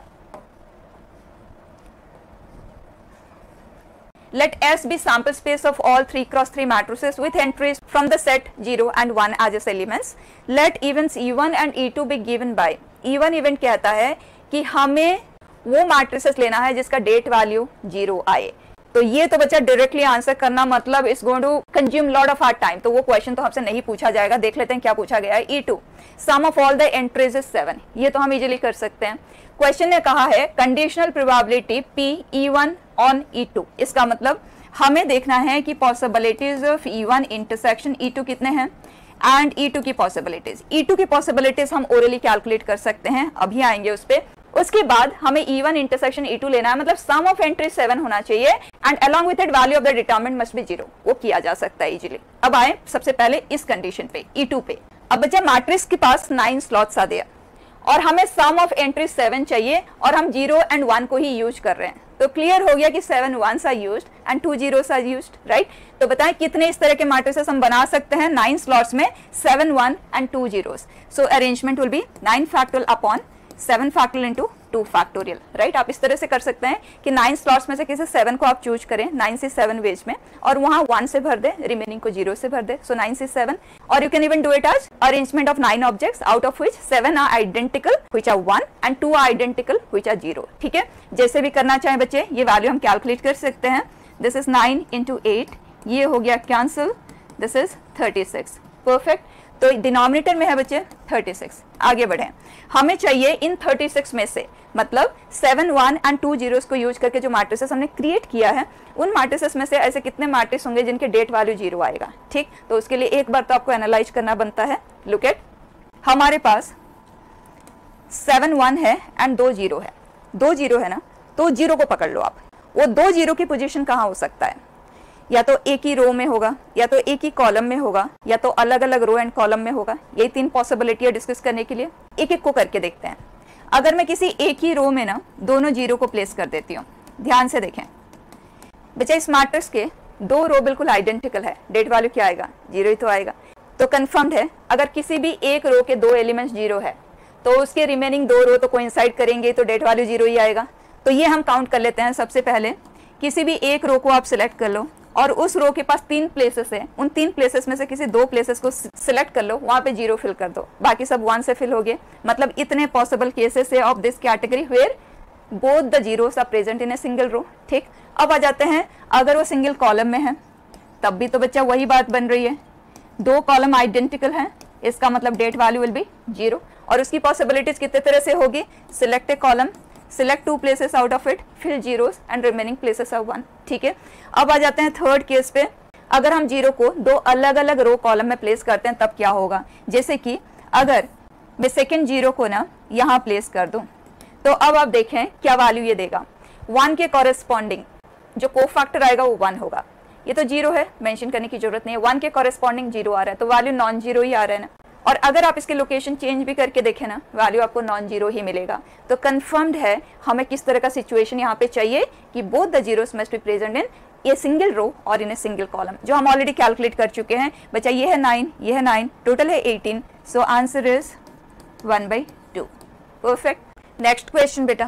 A: let S be sample space of all three cross three matrices with entries from the set zero and one as its elements. Let events E one and E two be given by, E one event कहता है कि हमें वो मैट्रिसेस लेना है जिसका डेट वैल्यू जीरो आए। तो ये तो बच्चा डायरेक्टली आंसर करना मतलब is going to consume lot of our time, तो वो क्वेश्चन तो हमसे नहीं पूछा जाएगा। देख लेते हैं क्या पूछा गया है। E two, sum of all the entries is seven, ये तो हम इजीली कर सकते हैं। क्वेश्चन ने कहा है conditional probability P E one on E two, इसका मतलब हमें देखना है कि possibilities of E one intersection E two कितने हैं एंड ई टू की पॉसिबिलिटीज। ई टू की पॉसिबिलिटीज हम ओरली कैलकुलेट कर सकते हैं, अभी आएंगे उस पर। उसके बाद हमें E one intersection E two लेना है, मतलब सम ऑफ एंट्री सेवन होना चाहिए and along with it value of the determinant must be zero, वो किया जा सकता है इजीली। अब आए सबसे पहले इस कंडीशन पे ई टू पे। अब बच्चा मैट्रिक्स के पास नाइन स्लॉट्स आ गया और हमें सम ऑफ एंट्री सेवन चाहिए और हम जीरो एंड वन को ही यूज कर रहे हैं, तो क्लियर हो गया कि seven ones are used and two zeros are used, right. तो बताएं कितने इस तरह के मैट्रिसेस हम बना सकते हैं नाइन स्लॉट्स में, seven one and two zeros. So arrangement will be nine factorial upon seven factorial into two factorial, right. आप इस तरह से कर सकते हैं कि नाइन स्लॉट्स में से किसी सेवन को आप चूज करें नाइन से सेवन वेज में और वहां वन से भर दे, रिमेनिंग को जीरो से भर दे, सो नाइन से सेवन। और you can even do it as arrangement of nine objects out of which seven are identical which are one and two are identical which are zero. ठीक है, जैसे भी करना चाहें बच्चे, ये वैल्यू हम कैलकुलेट कर सकते हैं। This is nine into eight, ये हो गया cancel, this is thirty six. Perfect. तो डिनोमिनेटर में है बच्चे थर्टी सिक्स। आगे बढ़ें, हमें चाहिए इन थर्टी सिक्स में से, मतलब seven one and two zeros को यूज करके जो मैट्रिसेस हमने क्रिएट किया है, उन मैट्रिसेस में से ऐसे कितने मैट्रिक्स होंगे जिनके डेट वैल्यू जीरो आएगा। ठीक, तो उसके लिए एक बार तो आपको एनालाइज करना बनता है। लुक एट, हमारे पास सेवन वन है एंड दो जीरो है, दो जीरो है ना, तो जीरो को पकड़ लो आप। वो दो जीरो की पोजीशन कहाँ हो सकता है? या तो एक ही रो में होगा, या तो एक ही कॉलम में होगा, या तो अलग अलग रो एंड कॉलम में होगा। यही तीन पॉसिबिलिटी है डिस्कस करने के लिए। एक एक को करके देखते हैं। अगर मैं किसी एक ही रो में ना दोनों जीरो को प्लेस कर देती हूँ, ध्यान से देखें बच्चा, इस मैट्रिक्स के दो रो बिल्कुल आइडेंटिकल है, डेट वैल्यू क्या आएगा? जीरो ही तो आएगा। तो कंफर्म्ड है, अगर किसी भी एक रो के दो एलिमेंट्स जीरो है तो उसके रिमेनिंग दो रो तो कोइंसाइड करेंगे, तो डेट वैल्यू जीरो ही आएगा। तो ये हम काउंट कर लेते हैं। सबसे पहले किसी भी एक रो को आप सिलेक्ट कर लो और उस रो के पास तीन प्लेसेस है, उन तीन प्लेसेस में से किसी दो प्लेसेस को सिलेक्ट कर लो, वहां पे जीरो फिल कर दो, बाकी सब वन से फिल हो गए। मतलब इतने पॉसिबल केसेस है of this category where both the zeros are present in a single row. ठीक, अब आ जाते हैं, अगर वो सिंगल कॉलम में है तब भी तो बच्चा वही बात बन रही है, दो कॉलम आइडेंटिकल हैं, इसका मतलब det value will be zero. और उसकी पॉसिबिलिटीज कितने तरह से होगी? Select a column, select two places out of it, fill zeros and remaining places of one. ठीक है, अब आ जाते हैं थर्ड केस पे। अगर हम जीरो को दो अलग अलग रो कॉलम में प्लेस करते हैं तब क्या होगा? जैसे कि अगर मैं सेकेंड जीरो को ना यहाँ प्लेस कर दूं, तो अब आप देखें क्या वैल्यू ये देगा। वन के कॉरेस्पॉन्डिंग जो कोफैक्टर आएगा वो वन होगा। ये तो जीरो है, मेंशन करने की जरूरत नहीं है, वन के कॉरेस्पॉन्डिंग जीरो आ रहा है, तो वैल्यू नॉन जीरो ही आ रहा है ना। और अगर आप इसके लोकेशन चेंज भी करके देखें ना, वैल्यू आपको नॉन जीरो ही मिलेगा। तो कंफर्म्ड है हमें किस तरह का सिचुएशन यहाँ पे चाहिए कि both the zeros must be present in a single row और इन ए सिंगल कॉलम, जो हम ऑलरेडी कैलकुलेट कर चुके हैं बच्चा। ये है नाइन, ये है नाइन, टोटल है eighteen, so answer is one by two. Perfect. Next question बेटा,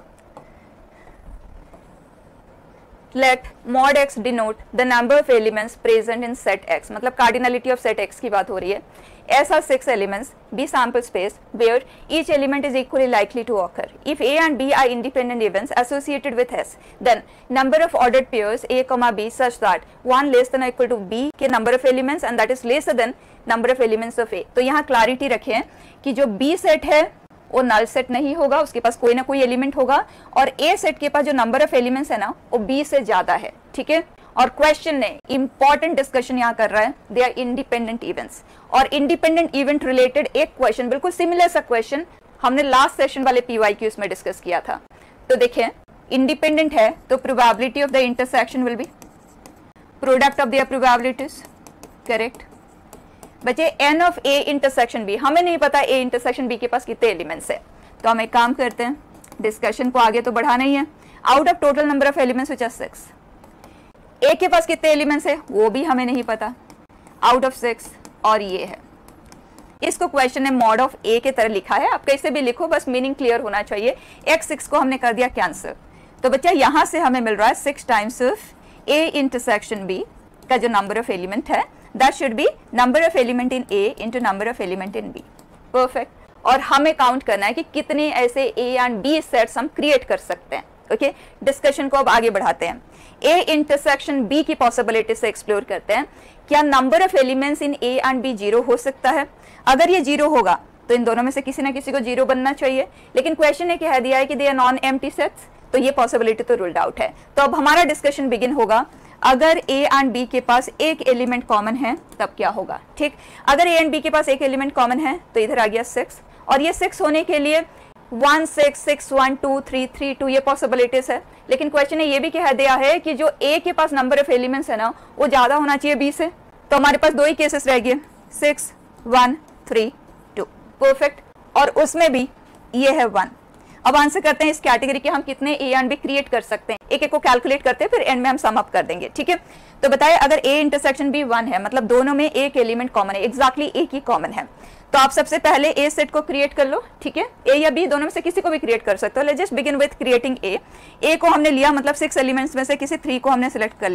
A: let mod x denote the number of elements present in set x, मतलब cardinality of set x की बात हो रही है। S has six elements, B sample space where each element is equally likely to occur. If A and B are independent events associated with S, then number of ordered pairs A, B such that one less than or equal to B के number of elements and that is lesser than number of elements of A। तो यहाँ clarity रखें कि जो B सेट है वो नल सेट नहीं होगा, उसके पास कोई ना कोई एलिमेंट होगा, और ए सेट के पास जो नंबर ऑफ एलिमेंट्स है ना वो बी से ज्यादा है। ठीक है, और क्वेश्चन ने इंपॉर्टेंट डिस्कशन यहाँ कर रहा है, दे आर इंडिपेंडेंट इवेंट्स। और इंडिपेंडेंट इवेंट रिलेटेड एक क्वेश्चन, बिल्कुल सिमिलर सा क्वेश्चन हमने लास्ट सेशन वाले पीवाईक्यूज में डिस्कस किया था। तो देखें, इंडिपेंडेंट है तो probability of the intersection will be product of their probabilities. Correct बच्चे, n of A intersection B, हमें नहीं पता ए इंटरसेक्शन बी के पास कितने एलिमेंट्स है, तो हम एक काम करते हैं, डिस्कशन को आगे तो बढ़ाना ही है। Out of total number of elements which are six, A के पास कितने एलिमेंट्स है वो भी हमें नहीं पता, आउट ऑफ सिक्स, और ये है। इसको क्वेश्चन ने मॉड ऑफ ए के तरह लिखा है, आप कैसे भी लिखो, बस मीनिंग क्लियर होना चाहिए। एक्स सिक्स को हमने कर दिया कैंसिल, तो बच्चा यहाँ से हमें मिल रहा है six times of A intersection B का जो नंबर ऑफ एलिमेंट है, that should be number of element in A into number of element in B. Perfect. और हमें काउंट करना है कि कितने ऐसे A and B सेट्स हम क्रिएट कर सकते हैं। ओके, डिस्कशन को अब आगे बढ़ाते हैं। A इंटरसेक्शन B की पॉसिबिलिटी से एक्सप्लोर करते हैं। क्या number of elements in A and B zero हो सकता है? अगर ये जीरो होगा तो इन दोनों में से किसी ना किसी को जीरो बनना चाहिए, लेकिन क्वेश्चन ने कह दिया है कि they are non empty sets, तो ये पॉसिबिलिटी तो रूल्ड आउट है। तो अब हमारा डिस्कशन बिगिन होगा, अगर A एंड B के पास एक एलिमेंट कॉमन है तब क्या होगा। ठीक, अगर A एंड B के पास एक एलिमेंट कॉमन है तो इधर आ गया सिक्स, और ये सिक्स होने के लिए one six six one two three three two ये पॉसिबिलिटीज है, लेकिन क्वेश्चन ने ये भी कह दिया है कि जो A के पास नंबर ऑफ एलिमेंट्स है ना वो ज्यादा होना चाहिए B से, तो हमारे पास दो ही केसेस रह गए, six one three two. Perfect, और उसमें भी ये है वन। अब आंसर करते हैं इस कैटेगरी के हम कितने ए एंड बी क्रिएट कर सकते हैं, एक एक को कैलकुलेट करते हैं, फिर एंड में हम सम अप कर देंगे। ठीक है, तो बताइए अगर ए इंटरसेक्शन बी वन है, मतलब दोनों में एक एलिमेंट कॉमन है, एग्जैक्टली एक ही कॉमन है, तो आप सबसे पहले ए सेट को क्रिएट कर लो। ठीक है, ए या बी दोनों में से किसी को भी क्रिएट कर सकते हो। Let's just begin with creating A. A को हमने लिया, मतलब सिक्स एलिमेंट्स में से किसी थ्री को हमने सिलेक्ट कर लिया।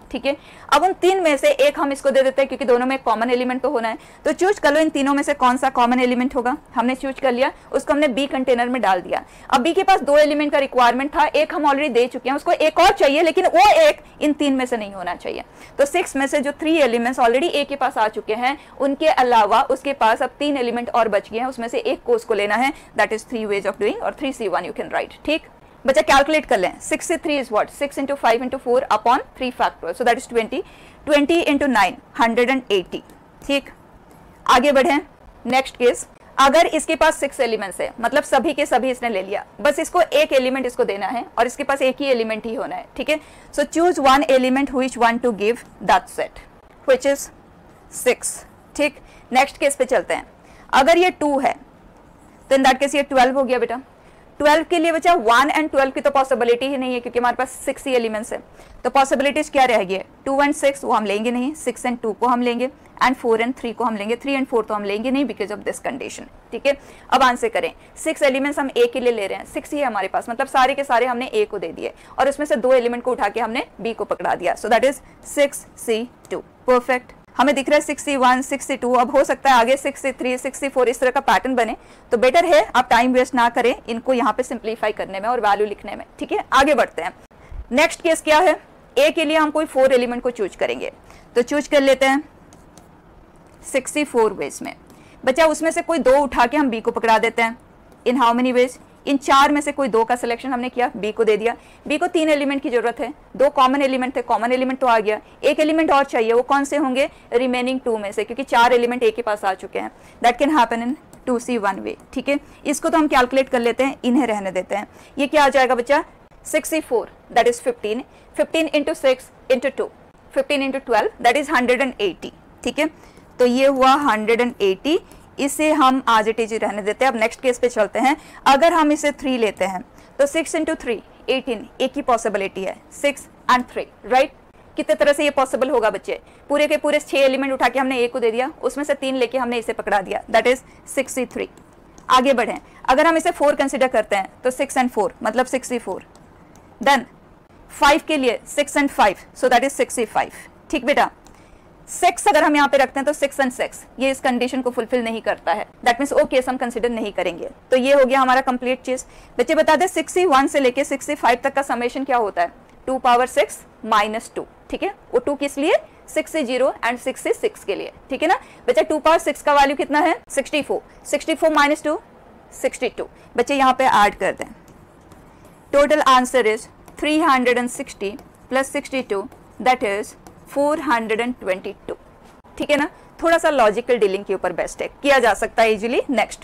A: ठीक है। अब उन तीन में से एक हम इसको दे देते हैं क्योंकि दोनों में कॉमन एलिमेंट तो होना है, तो चूज कर लो इन तीनों में से कौन सा कॉमन एलिमेंट होगा। हमने चूज कर लिया, उसको हमने बी कंटेनर में डाल दिया। अब बी के पास दो एलिमेंट का रिक्वायरमेंट था, एक हम ऑलरेडी दे चुके हैं, उसको एक और चाहिए, लेकिन वो एक इन तीन में से नहीं होना चाहिए। तो सिक्स में से जो थ्री एलिमेंट्स ऑलरेडी ए के पास आ चुके हैं, उनके अलावा उसके पास अब तीन एलिमेंट और बच गए हैं, उसमें से एक को उसको लेना है। That is three ways of doing, और three C one you can write. ठीक बच्चा, कैलकुलेट कर लें। सिक्स से three is what, six into five into four upon three factorial, so that is twenty. Twenty into nine, hundred and eighty. ठीक, आगे बढ़े। नेक्स्ट केस, अगर इसके पास सिक्स एलिमेंट्स है, मतलब सभी के सभी इसने ले लिया, बस इसको एक एलिमेंट इसको देना है और इसके पास एक ही एलिमेंट ही होना है। ठीक है, so choose one element which one two give that set which is six. ठीक, नेक्स्ट केस पे चलते हैं। अगर ये टू है तो इन दैट केस ये ट्वेल्व हो गया बेटा। ट्वेल्व के लिए बचा वन एंड ट्वेल्व की तो पॉसिबिलिटी ही नहीं है क्योंकि हमारे पास सिक्स ही एलिमेंट्स है। तो पॉसिबिलिटीज क्या रहेगी, टू एंड सिक्स वो हम लेंगे नहीं, सिक्स एंड टू को हम लेंगे, एंड फोर एंड थ्री को हम लेंगे, थ्री एंड फोर तो हम लेंगे नहीं बिकॉज ऑफ दिस कंडीशन। ठीक है, अब आंसर करें। सिक्स एलिमेंट्स हम ए के लिए ले रहे हैं, सिक्स ही है हमारे पास, मतलब सारे के सारे हमने ए को दे दिए और उसमें से दो एलिमेंट को उठा के हमने बी को पकड़ा दिया। So that is six C two. Perfect, हमें दिख रहा है सिक्सटी वन, सिक्सटी टू। अब हो सकता है आगे सिक्सटी थ्री, सिक्सटी फोर इस तरह का पैटर्न बने, तो बेटर है आप टाइम वेस्ट ना करें इनको यहाँ पे सिंप्लीफाई करने में और वैल्यू लिखने में। ठीक है, आगे बढ़ते हैं। नेक्स्ट केस क्या है, ए के लिए हम कोई फोर एलिमेंट को चूज करेंगे, तो चूज कर लेते हैं सिक्सटी फोर वेज में। बच्चा उसमें से कोई दो उठा के हम बी को पकड़ा देते हैं। इन हाउ मेनी वेज, इन चार में से कोई दो का सिलेक्शन हमने किया, बी को दे दिया। बी को तीन एलिमेंट की जरूरत है, दो कॉमन एलिमेंट थे, कॉमन एलिमेंट तो आ गया, एक एलिमेंट और चाहिए, वो कौन से होंगे, रिमेनिंग टू में से, क्योंकि चार एलिमेंट ए के पास आ चुके हैं। That can happen in two C one way. ठीक है, इसको तो हम कैलकुलेट कर लेते हैं, इन्हें रहने देते हैं। ये क्या आ जाएगा बच्चा, sixty four that is fifteen, fifteen into six into two, fifteen into twelve that is hundred and eighty. ठीक है, तो ये हुआ हंड्रेड एंड एटी, इसे हम आज इट इज रहने देते हैं। अब नेक्स्ट केस पे चलते हैं। अगर हम इसे थ्री लेते हैं तो सिक्स इंटू थ्री एटीन, एक ही पॉसिबिलिटी है, सिक्स एंड थ्री, राइट। कितने तरह से ये पॉसिबल होगा बच्चे, पूरे के पूरे छह एलिमेंट उठा के हमने ए को दे दिया, उसमें से तीन लेके हमने इसे पकड़ा दिया, दैट इज सिक्सटी थ्री। आगे बढ़ें, अगर हम इसे फोर कंसिडर करते हैं तो सिक्स एंड फोर मतलब सिक्सटी फोर। देन फाइव के लिए six and five, so that is sixty five. ठीक बेटा, सिक्स अगर हम यहाँ पे रखते हैं तो सिक्स एंड सिक्स ये इस कंडीशन को फुलफिल नहीं करता है, दैट मीन्स वो केस हम कंसिडर नहीं करेंगे। तो ये हो गया हमारा कंप्लीट चीज। बच्चे बता दें सिक्सटी वन से लेके सिक्सटी फाइव तक का समेशन क्या होता है, two power six minus two. ठीक है, वो टू किस लिए, sixty zero and sixty six के लिए। ठीक है ना बच्चे, टू पावर सिक्स का वैल्यू कितना है, sixty four, sixty four minus two, sixty two. बच्चे यहाँ पे ऐड कर दें, total answer is three hundred sixty plus sixty two that is four hundred twenty two. ठीक है ना, थोड़ा सा लॉजिकल डीलिंग के ऊपर बेस्ट है, किया जा सकता है easily. Next,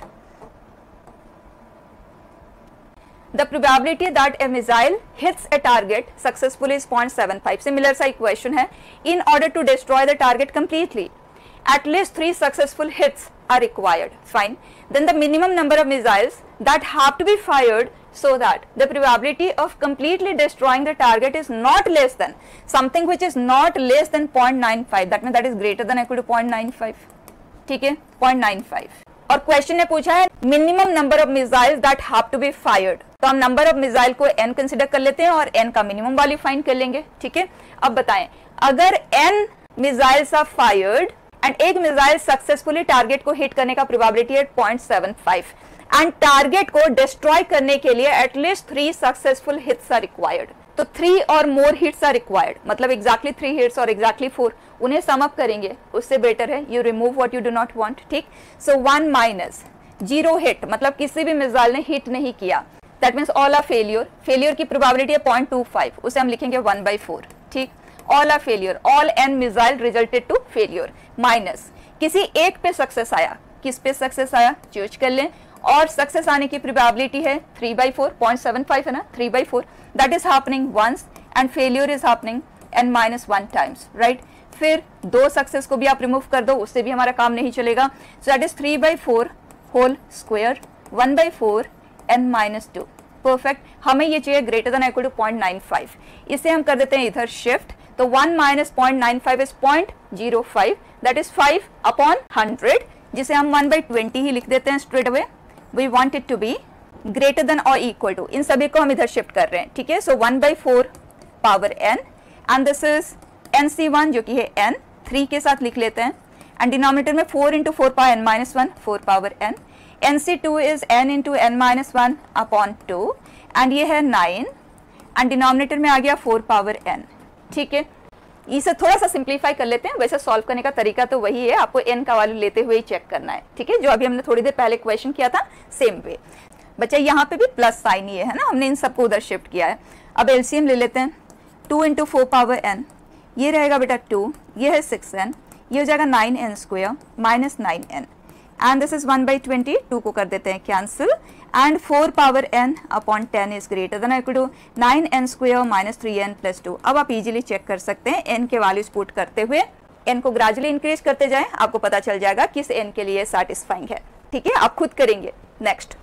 A: the probability that a missile hits a target successfully is zero point seven five। Similar सा इक्वेशन है। In order to destroy the target completely at least three successful hits are required. Fine. Then the minimum number of missiles that have to be fired so that the probability of completely destroying the target is not less than something which is not less than zero point nine five. That means that is greater than or equal to zero point nine five. ठीक है, zero point nine five. और क्वेश्चन ने पूछा है minimum number of missiles that have to be fired, तो हम नंबर ऑफ मिसाइल को n कंसिडर कर लेते हैं और n का मिनिमम वैल्यू फाइंड कर लेंगे। ठीक है, अब बताएं अगर n missiles are fired and एक मिसाइल सक्सेसफुली टारगेट को हिट करने का प्रोबेबिलिटी है zero point seven five and target को डिस्ट्रॉय करने के लिए at least three successful hits are required, तो थ्री और मोर हिट्स आर रिक्वायर्ड, मतलब एग्जैक्टली थ्री हिट्स और एग्जैक्टली फोर, उन्हें सम अप करेंगे, उससे बेटर है you remove what you do not want. ठीक, so one minus zero hit, मतलब किसी भी मिसाइल ने हिट नहीं किया, that means all are failure. Failure की प्रोबेबिलिटी है zero point two five, उसे हम लिखेंगे वन बाई फोर। ठीक, all are failure, all n missile resulted to failure, minus किसी एक पे सक्सेस आया, किस पे सक्सेस आया चूज कर लें, और सक्सेस आने की प्रोबेबिलिटी है three by four, point seven five है ना, three by four, that is happening once and failure is happening n minus one times, right. फिर दो सक्सेस को भी आप रिमूव कर दो, उससे भी हमारा काम नहीं चलेगा, so that is three by four whole square, one by four n minus two. Perfect, हमें ये चाहिए greater than equal to point nine five, इसे हम कर देते हैं इधर शिफ्ट, तो one minus point nine five is point zero five, that is five upon hundred, जिसे हम वन बाई ट्वेंटी ही लिख देते हैं straight away. We want it to be greater than और इक्वल टू, इन सभी को हम इधर शिफ्ट कर रहे हैं। ठीक है, so one by four power n and this is n C one जो कि है n, थ्री के साथ लिख लेते हैं, एंड डिनोमिनेटर में four into four power N minus one, four power n, n C two is n into n minus one upon two, and ये है नाइन, एंड डिनोमिनेटर में आ गया फोर पावर n। ठीक है, इसे थोड़ा सा सिंप्लीफाई कर लेते हैं, वैसे सॉल्व करने का तरीका तो वही है, आपको n का वैल्यू लेते हुए ही चेक करना है। ठीक है, जो अभी हमने थोड़ी देर पहले क्वेश्चन किया था सेम वे। बच्चा यहाँ पे भी प्लस साइन ही है ना, हमने इन सबको उधर शिफ्ट किया है। अब एलसीएम ले लेते हैं, two into four power n, ये रहेगा बेटा टू, ये है सिक्स एन, ये हो जाएगा nine n square minus nine n, and this is one by twenty, two को कर देते हैं cancel, and four power n upon ten is greater than equal to nine n square minus three n plus two. अब आप इजीली चेक कर सकते हैं n के वैल्यूज पुट करते हुए, n को ग्रेजुअली इंक्रीज करते जाएं, आपको पता चल जाएगा किस n के लिए सैटिस्फाइंग है। ठीक है, आप खुद करेंगे। Next,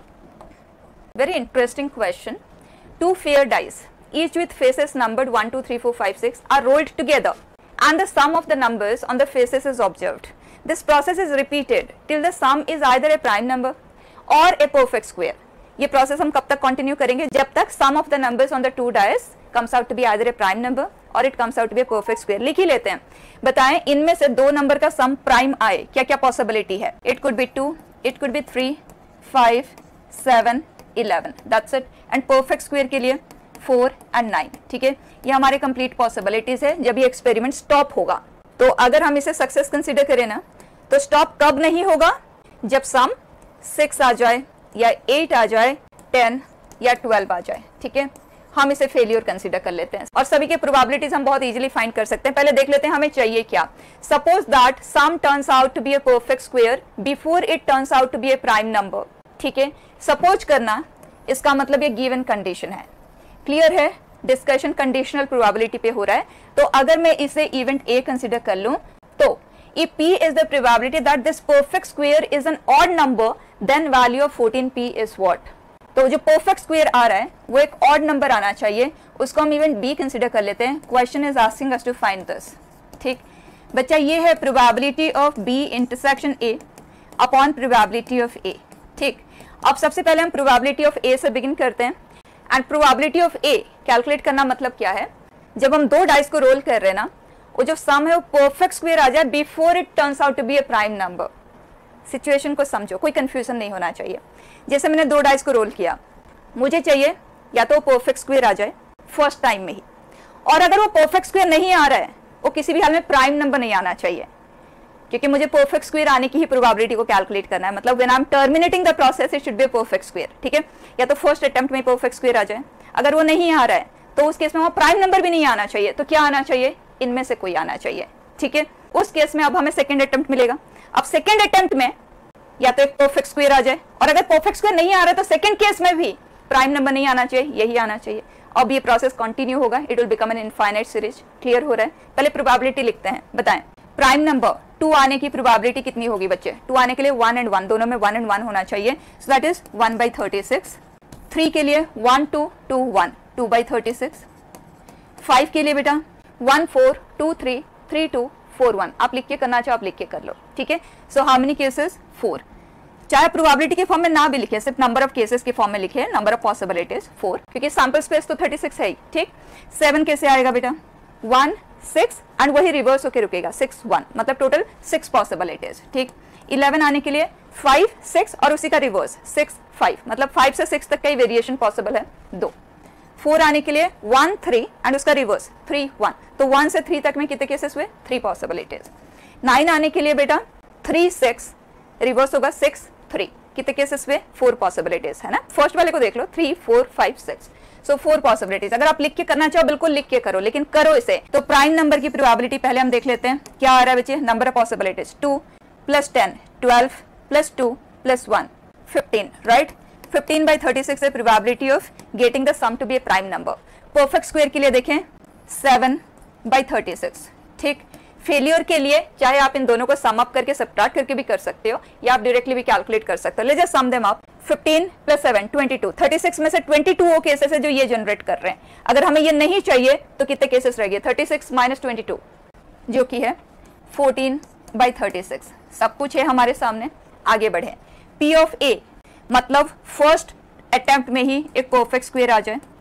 A: very interesting question, two fair dice each with faces numbered one, two, three, four, five, six are rolled together and the sum of the numbers on the faces is observed. This process is repeated till the sum is either a prime number or a perfect square. ये process हम कब तक continue करेंगे? जब तक sum of the numbers on the two dice comes out to be either a prime number or it comes out to be a perfect square. लिख ही लेते हैं, बताएं इनमें से दो नंबर का sum prime आए, क्या क्या possibility है? It could be two, it could be three, five, seven, eleven. That's it. And perfect square के लिए फोर एंड नाइन। ठीक है, ये हमारे कंप्लीट पॉसिबिलिटीज है जब ये एक्सपेरिमेंट स्टॉप होगा। तो अगर हम इसे सक्सेस कंसीडर करें ना, तो स्टॉप कब नहीं होगा? जब सम सिक्स आ जाए या एट आ जाए, टेन या ट्वेल्व आ जाए। ठीक है, हम इसे फेलियर कंसीडर कर लेते हैं और सभी के प्रोबेबिलिटीज हम बहुत इजीली फाइंड कर सकते हैं। पहले देख लेते हैं हमें चाहिए क्या। Suppose that sum turns out to be a perfect square before it turns out to be a prime number. ठीक है, सपोज करना, इसका मतलब ये गिवन कंडीशन है। क्लियर है, डिस्कशन कंडीशनल प्रोबेबिलिटी पे हो रहा है। तो अगर मैं इसे इवेंट ए कंसीडर कर लूं, तो if p is the probability that this perfect square is an odd number, then value of fourteen p is what? तो जो perfect square आ रहा है वो एक odd number आना चाहिए, उसको हम इवेंट b कंसीडर कर लेते हैं। Question is asking us to find this। ठीक बच्चा, ये है probability of b intersection a upon probability of a। ठीक, अब सबसे पहले हम प्रोबेबिलिटी ऑफ a से बिगिन करते हैं। And probability of A calculate करना मतलब क्या है? जब हम दो डाइस को रोल कर रहे हैं ना, वो जो सम है वो परफेक्ट स्क्वायर आ जाए before it turns out to be a prime number. Situation को समझो, कोई कंफ्यूजन नहीं होना चाहिए। जैसे मैंने दो डाइस को रोल किया, मुझे चाहिए या तो परफेक्ट स्क्वायर आ जाए फर्स्ट टाइम में ही, और अगर वो परफेक्ट स्क्वायर नहीं आ रहा है, वो किसी भी हाल में प्राइम नंबर नहीं आना चाहिए, क्योंकि मुझे परफेक्ट स्क्वायर आने की ही प्रोबेबिलिटी को कैलकुलेट करना है। मतलब when I am terminating the process it should be perfect square. ठीक है, या तो फर्स्ट अटेम्प्ट में परफेक्ट स्क्वायर आ जाए, अगर वो नहीं आ रहा है तो उस केस में वहाँ प्राइम नंबर भी नहीं आना चाहिए। तो क्या आना चाहिए? इनमें से कोई आना चाहिए। ठीक है, उस केस में अब हमें सेकंड अटेम्प्ट मिलेगा। अब सेकंड अटेम्प्ट में या तो एक परफेक्ट स्क्वायर आ जाए, और अगर परफेक्ट स्क्वायर नहीं आ रहा है तो सेकंड केस में भी प्राइम नंबर नहीं आना चाहिए, यही आना चाहिए। अब ये प्रोसेस कंटिन्यू होगा, it will become an infinite series. Clear हो रहा है? पहले प्रोबेबिलिटी लिखते हैं, बताएं प्राइम नंबर टू आने की प्रोबेबिलिटी कितनी होगी बच्चे? टू आने के लिए वन एंड वन, दोनों में वन एंड वन होना चाहिए, so that is one by thirty six. Three के लिए one two two one, two by thirty six. Five के लिए बेटा one four two three three two four one. आप लिख के करना चाहो आप लिख के कर लो। ठीक है, so how many cases? Four. चाहे प्रोबेबिलिटी के फॉर्म में ना भी लिखे, सिर्फ नंबर ऑफ केसेस के फॉर्म में लिखे, नंबर ऑफ पॉसिबिलिटीज फोर, क्योंकि सैंपल स्पेस तो थर्टी सिक्स है ही। ठीक, सेवन कैसे आएगा बेटा? वन सिक्स एंड वही रिवर्स होके रुकेगा, सिक्स वन, मतलब टोटल सिक्स पॉसिबिलिटीज। ठीक, इलेवन आने के लिए फाइव सिक्स और उसी का रिवर्स सिक्स फाइव, मतलब फाइव से सिक्स तक का ही वेरिएशन पॉसिबल है, दो। फोर आने के लिए वन थ्री एंड उसका रिवर्स थ्री वन, तो वन से थ्री तक में कितने केसेस हुए? Three possibilities. नाइन आने के लिए बेटा थ्री सिक्स, रिवर्स होगा सिक्स थ्री, कितने केसेस हुए? फोर पॉसिबिलिटीज, है ना। फर्स्ट वाले को देख लो, three four five six, so four possibilities. अगर आप लिख के करना चाहो बिल्कुल लिख के करो, लेकिन करो इसे। तो प्राइम नंबर की प्रोबेबिलिटी पहले हम देख लेते हैं क्या आ रहा है बच्चे। Number of possibilities two plus ten, twelve plus two plus one, fifteen, right. Fifteen by thirty six है probability of getting the sum to be a prime number. Perfect square के लिए देखें सेवन बाई थर्टी सिक्स। ठीक, फेलियर के लिए चाहे आप इन दोनों को सम अप करके सब्ट्रैक्ट करके भी कर सकते हो, या आप डायरेक्टली भी कैलकुलेट कर सकते हो। Let's just sum them up. Fifteen plus seven twenty two, thirty six में से ट्वेंटी टू वो केसेस है जो ये जनरेट कर रहे हैं। अगर हमें ये नहीं चाहिए तो कितने केसेस रह गए? Thirty six minus twenty two, जो कि है फोर्टीन बाई थर्टी सिक्स। सब कुछ है हमारे सामने, आगे बढ़े। पी ऑफ ए मतलब फर्स्ट अटेम्प्ट में ही एक परफेक्ट स्क्वायर आ जाए,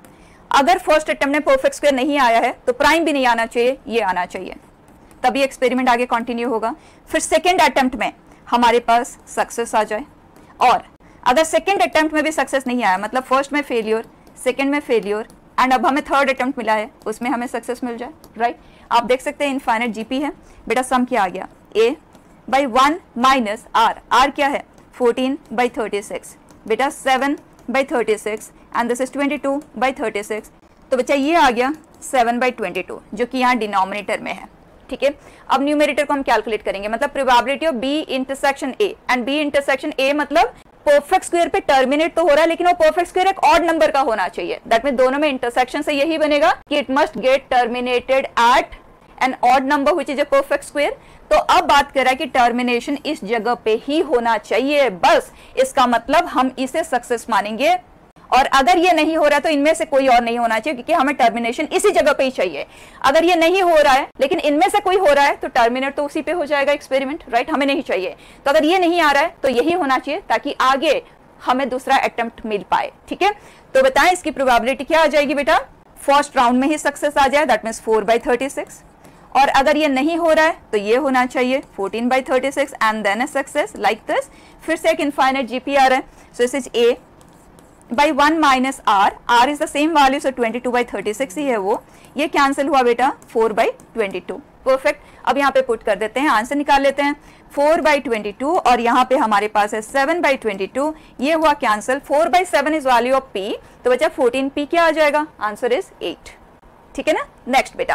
A: अगर फर्स्ट अटेम्प्ट में परफेक्ट स्क्वायर नहीं आया है तो प्राइम भी नहीं आना चाहिए, ये आना चाहिए, तभी एक्सपेरिमेंट आगे कंटिन्यू होगा। फिर सेकेंड अटेम्प्ट में हमारे पास सक्सेस आ जाए, और अगर सेकेंड अटेम्प्ट में भी सक्सेस नहीं आया, मतलब फर्स्ट में फेलियर, सेकेंड में फेलियर, एंड अब हमें थर्ड अटेम्प्ट मिला है, उसमें हमें सक्सेस मिल जाए, राइट। आप देख सकते हैं इनफाइनाइट जीपी है बेटा, सम क्या आ गया, a by one minus r, r क्या है फोर्टीन बाई थर्टी सिक्स, बेटा seven by thirty six and this is twenty two by thirty six, तो बच्चा ये आ गया सेवन बाई ट्वेंटी टू जो कि यहाँ डिनोमिनेटर में है, ठीक है। अब न्यूमेरेटर को हम कैलकुलेट करेंगे, मतलब probability of B intersection A, and B intersection A मतलब परफेक्ट स्क्वायर पे टर्मिनेट तो हो रहा है, लेकिन वो परफेक्ट स्क्वायर एक ऑड नंबर का होना चाहिए। दैट मीन दोनों में इंटरसेक्शन से यही बनेगा कि it must get terminated at an odd number which is a perfect square. तो अब बात कर रहा है कि टर्मिनेशन इस जगह पे ही होना चाहिए, बस इसका मतलब हम इसे सक्सेस मानेंगे, और अगर ये नहीं हो रहा है तो इनमें से कोई और नहीं होना चाहिए, क्योंकि हमें टर्मिनेशन इसी जगह पे ही चाहिए। अगर ये नहीं हो रहा है लेकिन इनमें से कोई हो रहा है तो टर्मिनेट तो उसी पे हो जाएगा एक्सपेरिमेंट, राइट, हमें नहीं चाहिए। तो अगर ये नहीं आ रहा है तो यही होना चाहिए ताकि आगे हमें दूसरा अटेम्प्ट मिल पाए, ठीक है। तो बताएं इसकी प्रोबेबिलिटी क्या आ जाएगी बेटा, फर्स्ट राउंड में ही सक्सेस आ जाए, that means four by thirty six, और अगर ये नहीं हो रहा है तो ये होना चाहिए fourteen by thirty six and then a success like this. फिर से एक इनफाइनाइट जीपी आ रहा है, so this is a by one minus r, r is the same value, so twenty two by thirty six ही है वो, ये कैंसिल हुआ बेटा four by twenty two, perfect. अब यहाँ पे पुट कर देते हैं, आंसर निकाल लेते हैं, फोर बाई ट्वेंटी टू और यहाँ पे हमारे पास है सेवन बाई ट्वेंटी टू, ये हुआ cancel, four by seven is value of p, तो बचा फोर्टीन पी क्या आ जाएगा, आंसर इज एट, ठीक है ना। नेक्स्ट बेटा,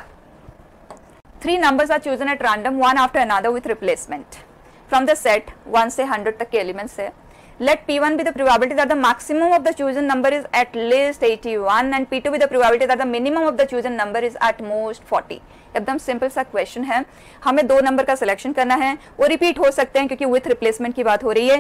A: three numbers are chosen at random one after another with replacement from the set one से hundred तक के elements है। Let P one be the probability that the maximum of the chosen number is at least eighty-one and P two be the probability that the minimum of the chosen number is at most forty। एकदम सिंपल सा क्वेश्चन है, हमें दो नंबर का सिलेक्शन करना है, वो रिपीट हो सकते हैं क्योंकि विथ रिप्लेसमेंट की बात हो रही है,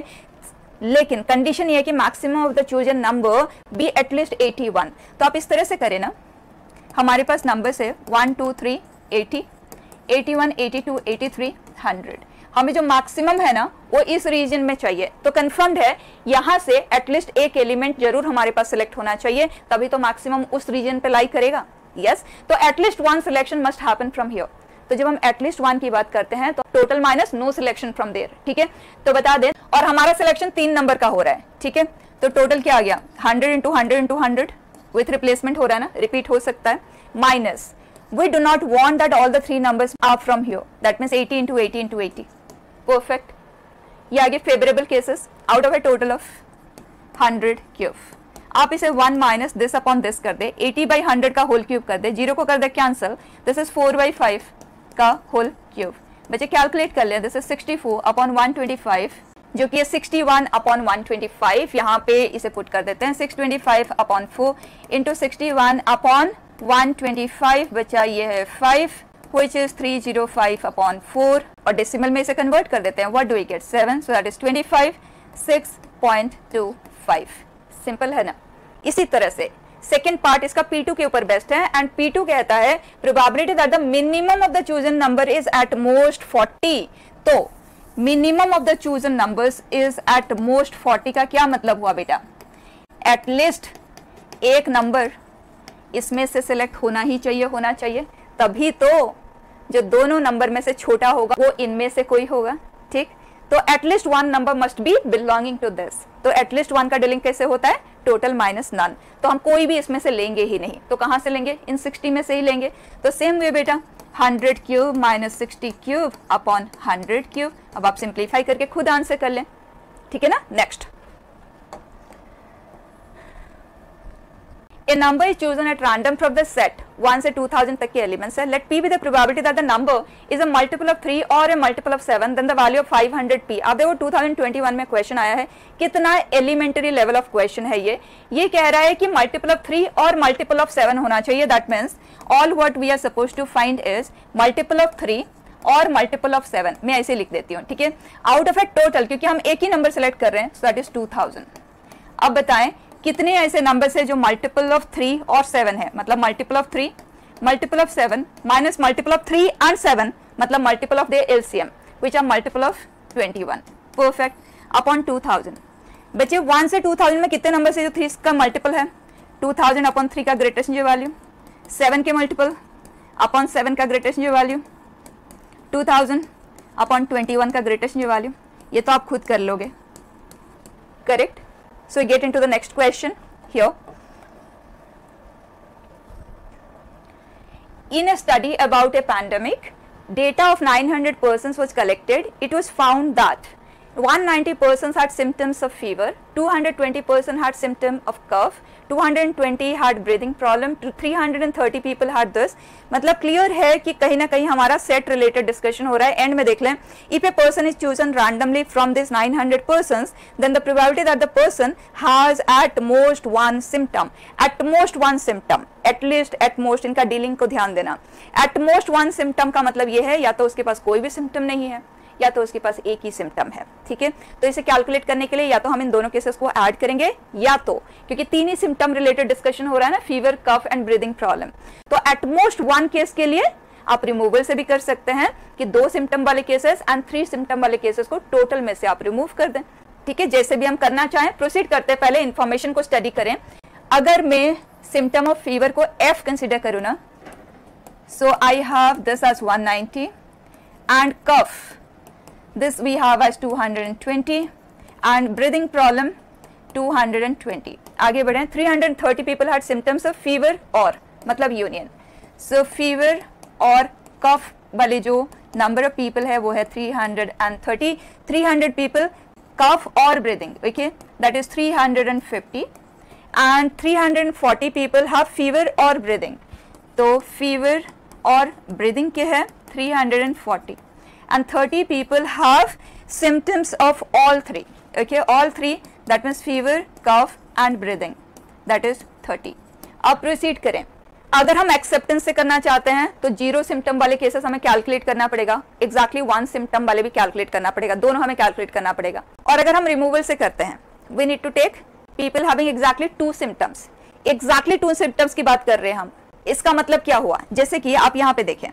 A: लेकिन कंडीशन ये है कि maximum of the chosen number be at least eighty one. तो आप इस तरह से करें ना, हमारे पास नंबर्स है one two three eighty, eighty one, eighty two, eighty three, hundred, हमें जो मैक्सिमम है ना वो इस रीजन में चाहिए, तो कंफर्म्ड है यहाँ से एटलीस्ट एक एलिमेंट जरूर हमारे पास सिलेक्ट होना चाहिए, तभी तो मैक्सिमम उस रीजन पे लाई करेगा, यस yes? तो at least one selection must happen from here. तो जब हम एटलीस्ट वन की बात करते हैं तो total minus no selection from there, ठीक है। तो बता दें, और हमारा सिलेक्शन तीन नंबर का हो रहा है, ठीक है, तो टोटल क्या आ गया, hundred into hundred into hundred, with replacement हो रहा है ना, रिपीट हो सकता है, minus we do not want that all the three numbers are from here, that means eighty into eighty into eighty, perfect। ये आगे favorable cases out of a total of hundred cube, आप इसे one minus this upon this कर दे, एटी बाई हंड्रेड का होल क्यूब कर दे, जीरो को कर दे cancel, this is four by five का होल क्यूब, बच्चे कैलकुलेट कर लें, this is sixty four upon one twenty five, जो कि sixty one upon one twenty five, यहाँ पे इसे पुट कर देते हैं, six twenty five upon four into sixty one upon one twenty five, बचा ये है five which is three zero five upon four, और डेसिमल में इसे कन्वर्ट कर देते हैं, what do we get, seven, so that is twenty five, six point two five, simple है ना। इसी तरह से सेकेंड पार्ट इसका पी टू के ऊपर बेस्ट है, एंड पी टू कहता है probability that the minimum of the chosen number is at most forty. तो minimum of the chosen numbers is at most forty का क्या मतलब हुआ बेटा, एटलीस्ट एक नंबर इसमें से सिलेक्ट होना ही चाहिए, होना चाहिए, तभी तो जो दोनों नंबर में से छोटा होगा वो इनमें से कोई होगा, ठीक। तो at least one number must be belonging to this, तो एटलीस्ट वन का डीलिंग कैसे होता है, टोटल माइनस नन, तो हम कोई भी इसमें से लेंगे ही नहीं, तो कहां से लेंगे, इन सिक्सटी में से ही लेंगे। तो सेम वे बेटा, hundred cube minus sixty cube upon hundred cube, अब आप सिंप्लीफाई करके खुद आंसर कर लें, ठीक है ना। Next, A number is chosen at random from the set one से टू थाउजेंड तक के एलिमेंट्स है। Let P be the probability that the number is a multiple of three or a multiple of seven, then the value of five hundred P। अब देखो टू थाउजेंड ट्वेंटी वन में क्वेश्चन आया है, कितना एलिमेंटरी लेवल ऑफ क्वेश्चन है ये ये कह रहा है कि मल्टीपल ऑफ थ्री और मल्टीपल ऑफ सेवन होना चाहिए। That means all what we are suppose to find is multiple of three और मल्टीपल ऑफ सेवन, मैं ऐसे लिख देती हूँ, ठीक है, आउट ऑफ ए टोटल, क्योंकि हम एक ही नंबर सेलेक्ट कर रहे हैं, so that is two thousand. अब बताएं कितने ऐसे नंबर्स है जो मल्टीपल ऑफ थ्री और सेवन है, मतलब multiple of three, multiple of seven minus multiple of three and seven, मतलब multiple of their LCM which are multiple of twenty one, perfect, upon two thousand. बच्चे वन से टू थाउजेंड में कितने नंबर है जो थ्री का मल्टीपल है, टू थाउजेंड अपॉन थ्री का ग्रेटेस्ट इंटीजर वैल्यू, सेवन के मल्टीपल अपॉन सेवन का greatest integer value, two thousand upon twenty one का ग्रेटेस्ट इंटीजर वैल्यू। ये तो आप खुद कर लोगे, correct. So get into the next question here. In a study about a pandemic, data of nine hundred persons was collected. It was found that one hundred ninety persons had symptoms of fever, two hundred twenty persons had symptom of cough, two hundred twenty had breathing problem, three hundred thirty people had this। मतलब क्लियर है कि कहीं ना कहीं हमारा सेट रिलेटेड डिस्कशन हो रहा है। एंड में देख लें, if a person is chosen randomly from this nine hundred persons, then the probability that the person has at most one symptom, at most one symptom, at least at most, इनका डीलिंग को ध्यान देना। at most one symptom का मतलब ये है या तो उसके पास कोई भी सिम्टम नहीं है या तो उसके पास एक ही सिम्टम है, ठीक है। तो इसे कैलकुलेट करने के लिए या तो हम इन दोनों केसेस को ऐड करेंगे या तो, क्योंकि तीन ही सिम्टम रिलेटेड डिस्कशन हो रहा है ना, fever, cough and breathing problem, तो एट मोस्ट वन केस के लिए आप रिमूवल से भी कर सकते हैं कि दो सिम्टम वाले केसेस एंड थ्री सिम्टम वाले केसेस को टोटल में से आप रिमूव कर दें, ठीक है। जैसे भी हम करना चाहें, प्रोसीड करते हैं, पहले इंफॉर्मेशन को स्टडी करें। अगर मैं सिम्टम ऑफ फीवर को एफ कंसिडर करूँ ना, so I have this as one ninety and cough this we have as two hundred twenty and breathing problem two hundred twenty। आगे बढ़ें, three hundred thirty people had symptoms of fever और मतलब यूनियन, so fever और cough वाले जो number of people है वो है three hundred thirty, three hundred people cough और breathing, okay, that is three hundred fifty and three hundred forty people have fever और breathing, तो fever और breathing के है three hundred forty and thirty people have symptoms of all three, okay, all three, that means fever, cough and breathing, that is thirty। अब प्रोसीड करें। अगर हम एक्सेप्टेंस से करना चाहते हैं तो जीरो सिम्टम वाले केसेस हमें कैलकुलेट करना पड़ेगा, एग्जैक्टली वन सिम्टम वाले भी कैलकुलेट करना पड़ेगा, दोनों हमें कैलकुलेट करना पड़ेगा। और अगर हम रिमूवल से करते हैं, we need to take people having exactly two symptoms, exactly two symptoms की बात कर रहे हैं हम। इसका मतलब क्या हुआ, जैसे कि आप यहाँ पे देखें,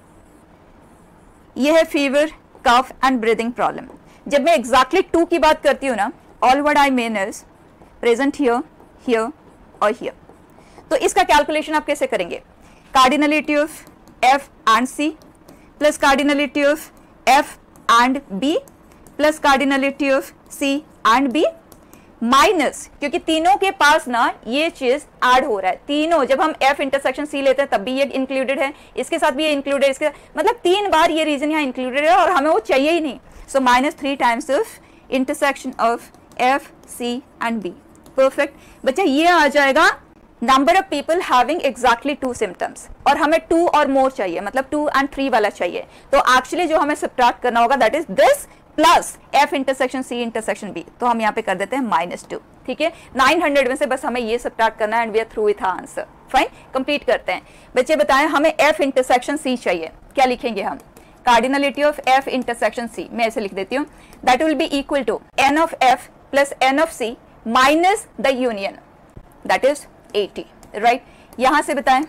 A: ये है fever, cough and breathing problem. जब मैं एग्जैक्टली टू की बात करती हूँ ना, all what I mean is present here, here और हियर। तो इसका कैलकुलेशन आप कैसे करेंगे, cardinality of F and C plus cardinality of F and B plus cardinality of C and B minus, क्योंकि तीनों के पास ना ये चीज ऐड हो रहा है, तीनों, जब हम F इंटरसेक्शन C लेते हैं तब भी ये इंक्लूडेड है, इसके साथ भी ये इंक्लूडेड है, इसके मतलब तीन बार ये रीजन यहाँ इंक्लूडेड है और हमें वो चाहिए ही नहीं। So minus three times of intersection of F, C and B, perfect. बच्चा ये आ जाएगा number of people having exactly two symptoms, और हमें टू और मोर चाहिए, मतलब टू एंड थ्री वाला चाहिए। तो एक्चुअली जो हमें सब्ट्रैक्ट करना होगा that is this plus F intersection C intersection B, तो हम यहाँ पे कर देते हैं माइनस टू, ठीक है। nine hundred में से बस हमें ये सब्ट्रैक्ट करना है and we are through with answer, fine, complete करते हैं। बच्चे बताएं, हमें F इंटरसेक्शन C चाहिए, क्या लिखेंगे हम, cardinality of F intersection C, मैं ऐसे लिख देती हूँ, that will be equal to n of F plus n of C minus the union, that is eighty, right. यहाँ से बताएं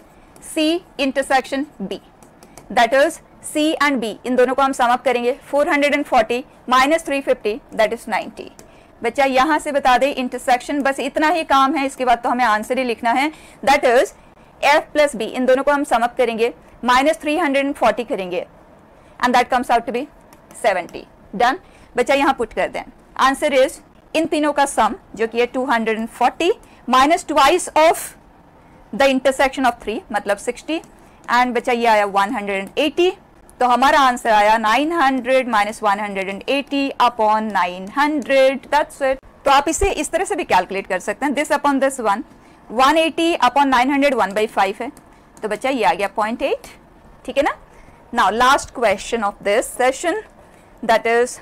A: C intersection B, that is C and B, इन दोनों को हम सम अप करेंगे, four hundred forty minus three fifty that is ninety। बच्चा यहाँ से बता दे इंटरसेक्शन, बस इतना ही काम है, इसके बाद तो हमें आंसर ही लिखना है, that is F plus B, इन दोनों को हम सम अप करेंगे, माइनस three hundred forty करेंगे and that comes out to be seventy, done. बच्चा यहाँ पुट कर दें, आंसर इज इन तीनों का सम जो कि है two hundred forty minus twice of the intersection of three मतलब sixty, एंड बच्चा ये आया one hundred eighty, तो हमारा आंसर आया nine hundred minus one hundred eighty upon nine hundred, that's it. तो आप इसे इस तरह से भी कैलकुलेट कर सकते हैं, this upon this one, one eighty upon nine hundred one by five है, तो बच्चा ये आ गया zero point eight, ठीक है ना। Now last question of this session, that is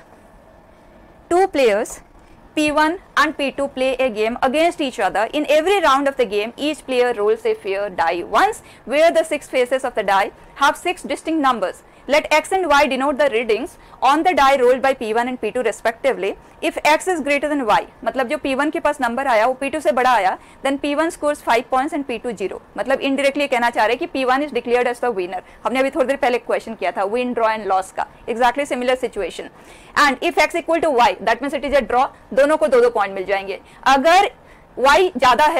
A: two players P one and P two play a game against each other. In every round of the game, each player rolls a fair die once, where the six faces of the die have six distinct numbers. Let X and Y denote the readings on the die rolled by P one and P two respectively. If X is greater than Y, मतलब जो P one के पास नंबर आया वो P two से बड़ा आया, then P one scores five points and P two zero. मतलब indirectly कहना चाह रहे हैं कि P one is declared as the winner. हमने अभी थोड़ी देर पहले क्वेश्चन किया था win, draw and loss का, exactly similar situation. And if X equal to Y, that means it is a draw. दोनों को दो दो पॉइंट मिल जाएंगे. अगर Y ज्यादा है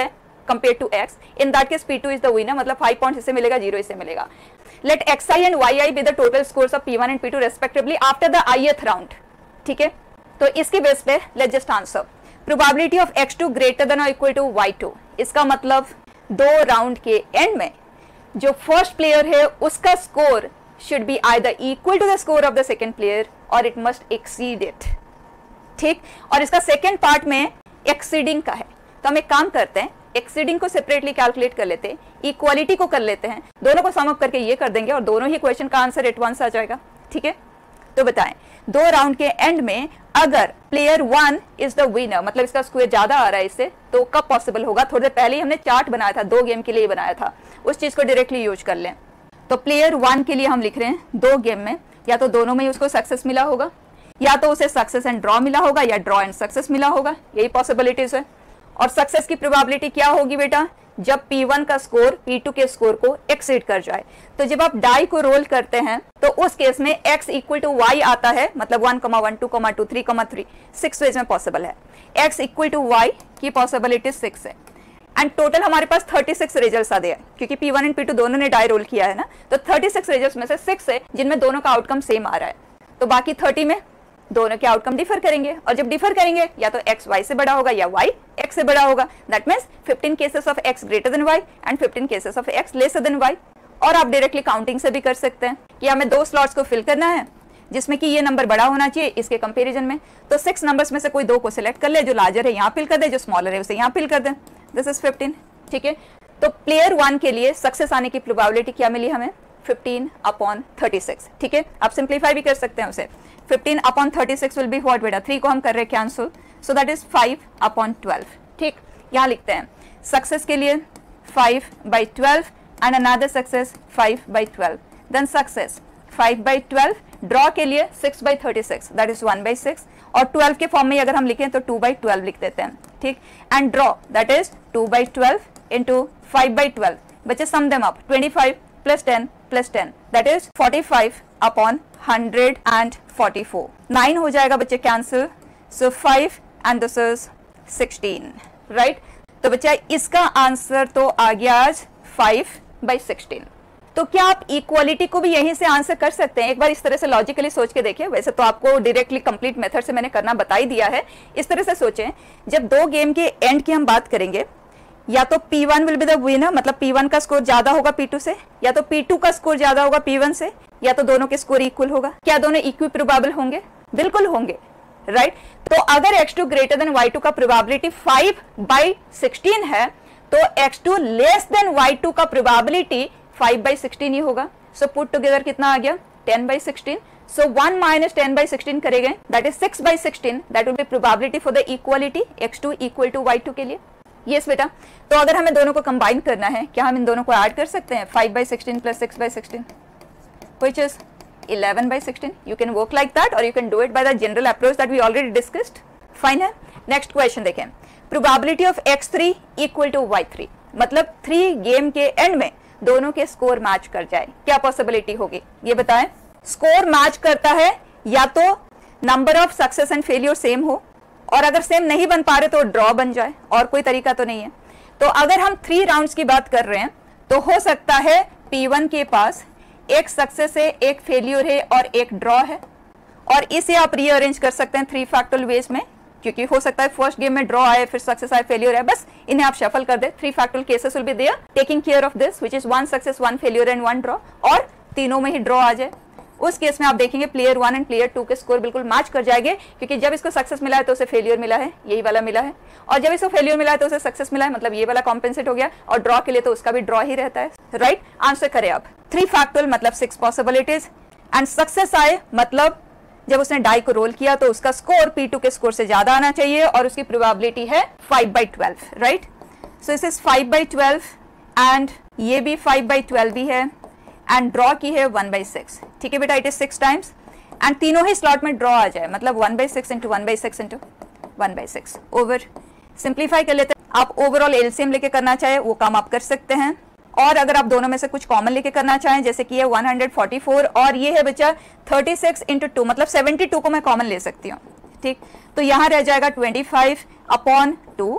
A: compare to x, in that case p two is the winner, मतलब फाइव पॉइंट्स इससे मिलेगा, जीरो इससे मिलेगा. Let xi and yi be the total scores of p one and p two respectively after the ith round. ठीक है, तो इसके बेस पे let just answer. Probability of X two greater than और इक्वल टू वाई टू, इसका मतलब दो राउंड के एंड में जो फर्स्ट प्लेयर है उसका score should be either equal to the score of the second player और इट मस्ट एक्सीड इट. ठीक, और इसका सेकंड पार्ट में एक्सीडिंग का है, तो हम एक काम करते हैं, एक्सीडिंग को सेपरेटली कैलकुलेट कर लेते हैं, इक्वालिटी को कर लेते हैं, दोनों को सम अप करके ये कर देंगे और दोनों ही क्वेश्चन का आंसर एट वंस आ जाएगा. ठीक है, तो बताएं दो राउंड के एंड में अगर player one is the winner, मतलब इसका स्कोर ज्यादा आ रहा है इससे, तो कब पॉसिबल होगा? थोड़ी देर पहले ही हमने चार्ट बनाया था, दो गेम के लिए बनाया था, उस चीज को डायरेक्टली यूज कर लें. तो प्लेयर वन के लिए हम लिख रहे हैं दो गेम में या तो दोनों में ही उसको सक्सेस मिला होगा, या तो उसे सक्सेस एंड ड्रॉ मिला होगा, या ड्रॉ एंड सक्सेस मिला होगा, यही पॉसिबिलिटीज है. और सक्सेस की प्रोबेबिलिटी क्या होगी बेटा? जब पी वन का स्कोर पी टू के स्कोर को एक्सीड कर जाए. तो जब आप डाई को रोल करते हैं तो उस केस में x इक्वल टू वाई आता है, मतलब one comma one, two comma two, three comma three, six ways में पॉसिबल है. x इक्वल टू वाई की पॉसिबिलिटी सिक्स है. एंड टोटल हमारे पास थर्टी सिक्स रिजल्ट्स आ गए, क्योंकि P one and P two दोनों ने डाई रोल किया है ना, तो थर्टी सिक्स रिजल्ट्स में से सिक्स है जिनमें दोनों का आउटकम सेम आ रहा है. तो बाकी थर्टी में दोनों के आउटकम डिफर करेंगे, और जब डिफर करेंगे या तो x y से बड़ा होगा या y x से बड़ा होगा. That means fifteen cases of x greater than y and fifteen cases of x lesser than y. और आप डायरेक्टली काउंटिंग से भी कर सकते हैं कि हमें दो स्लॉट्स को फिल करना है जिसमें कि ये नंबर बड़ा होना चाहिए इसके कंपैरिजन में. तो सिक्स नंबर्स में से कोई दो को सिलेक्ट कर ले, जो लार्जर है यहाँ फिल कर दे, जो स्मॉलर है उसे यहाँ फिल कर दे. This is fifteen. ठीक है, तो प्लेयर वन के लिए सक्सेस आने की प्रोबेबिलिटी क्या मिली हमें? Fifteen upon thirty six. ठीक है, आप सिंप्लीफाई भी कर सकते हैं उसे. Fifteen upon thirty six will be what बेटा? थ्री को हम कर रहे हैं cancel, so that is five upon twelve. ठीक, यहाँ लिखते हैं सक्सेस के लिए five by twelve and another success five by twelve. Then success five by twelve, draw के लिए six by thirty six, that is one by six, और ट्वेल्व के फॉर्म में अगर हम लिखें तो टू बाई ट्वेल्व लिख देते हैं. ठीक, and draw that is two by twelve into five by twelve. बच्चे sum them up, twenty five plus ten plus ten, that is forty five upon hundred and forty four. Nine हो जाएगा बच्चे cancel, so five and this is sixteen. Right, तो बच्चा इसका आंसर तो आ गया आज फाइव बाई सिक्सटीन. तो क्या आप इक्वालिटी को भी यहीं से आंसर कर सकते हैं? एक बार इस तरह से लॉजिकली सोच के देखिए. वैसे तो आपको डायरेक्टली कंप्लीट मेथड से मैंने करना बता ही दिया है. इस तरह से सोचें, जब दो गेम के एंड की हम बात करेंगे, या तो P one will be the winner, मतलब पी वन का स्कोर ज्यादा होगा पी टू से, या तो पी टू का स्कोर ज्यादा होगा पी वन से, या तो दोनों के स्कोर इक्वल होगा. क्या दोनों इक्वी प्रोबेबल होंगे? बिल्कुल होंगे. Right right? तो अगर X two greater than Y two का प्रोबेबिलिटी फाइव बाई सिक्सटीन है, तो X two less than Y two का प्रोबेबिलिटी फाइव बाई सिक्सटीन ही होगा. सो पुट टुगेदर कितना आ गया? Ten by sixteen. So one minus ten by sixteen करेंगे, that is six by sixteen. That will be probability for the equality X two equal to Y two के लिए. यस बेटा, तो अगर हमें दोनों को कंबाइन करना है, क्या हम इन दोनों को ऐड कर सकते हैं? Five by sixteen plus six by sixteen, which is eleven by sixteen. You can work like that or you can do it by the general approach that we already discussed. Fine है. नेक्स्ट क्वेश्चन देखें, probability of X three equal to Y three, मतलब थ्री गेम के एंड में दोनों के स्कोर मैच कर जाए, क्या पॉसिबिलिटी होगी? ये बताएं. स्कोर मैच करता है या तो number of success and failure same हो, और अगर सेम नहीं बन पा रहे तो ड्रॉ बन जाए, और कोई तरीका तो नहीं है. तो अगर हम थ्री राउंड्स की बात कर रहे हैं तो हो सकता है पी वन के पास एक सक्सेस है, एक फेलियर है और एक ड्रॉ है, और इसे आप रीअरेंज कर सकते हैं थ्री फैक्टोरियल वेज में, क्योंकि हो सकता है फर्स्ट गेम में ड्रॉ आए, फिर सक्सेस आए, फेलियर है, बस इन्हें आप शफल कर दे. Three factorial cases will be there taking care of this, which is one success, one failure and one draw, और तीनों में ही ड्रॉ आ जाए. उस केस में आप देखेंगे player one and player two के स्कोर बिल्कुल मैच कर जाएंगे, क्योंकि जब इसको सक्सेस मिला है तो उसे फेलियर मिला है, यही वाला मिला है, और जब इसको फेलियर मिला है तो उसे सक्सेस मिला है, मतलब ये वाला कॉम्पेंसेट हो गया, और ड्रॉ के लिए तो उसका भी ड्रॉ ही रहता है. राइट, आंसर करें आप. थ्री फैक्टोरियल मतलब सिक्स पॉसिबिलिटीज, एंड सक्सेस आए मतलब जब उसने डाई को रोल किया तो उसका स्कोर पी टू के स्कोर से ज्यादा आना चाहिए, और उसकी प्रोबेबिलिटी है five by twelve. Right, so this is five by twelve, and ये भी फाइव बाई ट्वेल्व ही है, एंड ड्रॉ की है वन बाई सिक्स. ठीक है बेटा, it is six times, and तीनों ही स्लॉट में ड्रॉ आ जाए, मतलब one by six into one by six into one by six. Over simplify कर लेते हैं. आप ओवरऑल एलसीएम लेके करना चाहे वो काम आप कर सकते हैं, और अगर आप दोनों में से कुछ कॉमन लेके करना चाहें, जैसे कि ये वन हंड्रेड फोर्टी फोर और ये है बच्चा थर्टी सिक्स इंटू टू, मतलब सेवेंटी टू को मैं कॉमन ले सकती हूँ. ठीक, तो यहाँ रह जाएगा ट्वेंटी फाइव अपॉन टू,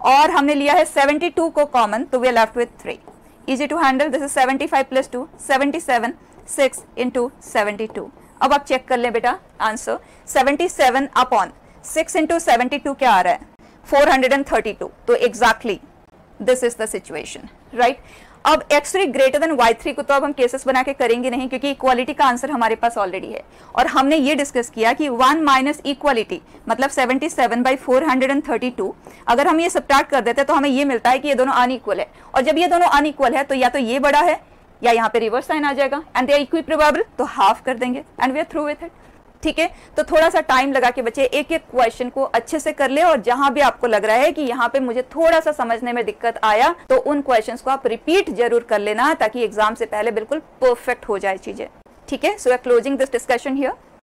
A: और हमने लिया है सेवेंटी टू को कॉमन, तो we are left with three. Easy to handle. This is seventy five plus two, seventy seven, six into seventy two. अब आप चेक कर लें बेटा answer. Seventy seven upon six into seventy two क्या आ रहा है? Four hundred thirty two. तो exactly this is the situation, right. अब X three greater than Y three को तो अब हम केसेस बना के करेंगे नहीं, क्योंकि इक्वालिटी का आंसर हमारे पास ऑलरेडी है. और हमने ये डिस्कस किया कि वन माइनस इक्वालिटी मतलब seventy seven by four hundred thirty two, अगर हम ये सब्ट्रैक्ट कर देते हैं तो हमें ये मिलता है कि ये दोनों अनइक्वल है. और जब ये दोनों अनइक्वल है तो या तो ये बड़ा है या यहाँ पे रिवर्स साइन आ जाएगा, and they are equiprobable, तो हाफ कर देंगे and we are through with it. ठीक है, तो थोड़ा सा टाइम लगा के बच्चे एक एक क्वेश्चन को अच्छे से कर ले, और जहां भी आपको लग रहा है कि यहाँ पे मुझे थोड़ा सा समझने में दिक्कत आया तो उन क्वेश्चंस को आप रिपीट जरूर कर लेना, ताकि एग्जाम से पहले बिल्कुल परफेक्ट हो जाए चीजें. ठीक है, so we are closing this discussion here.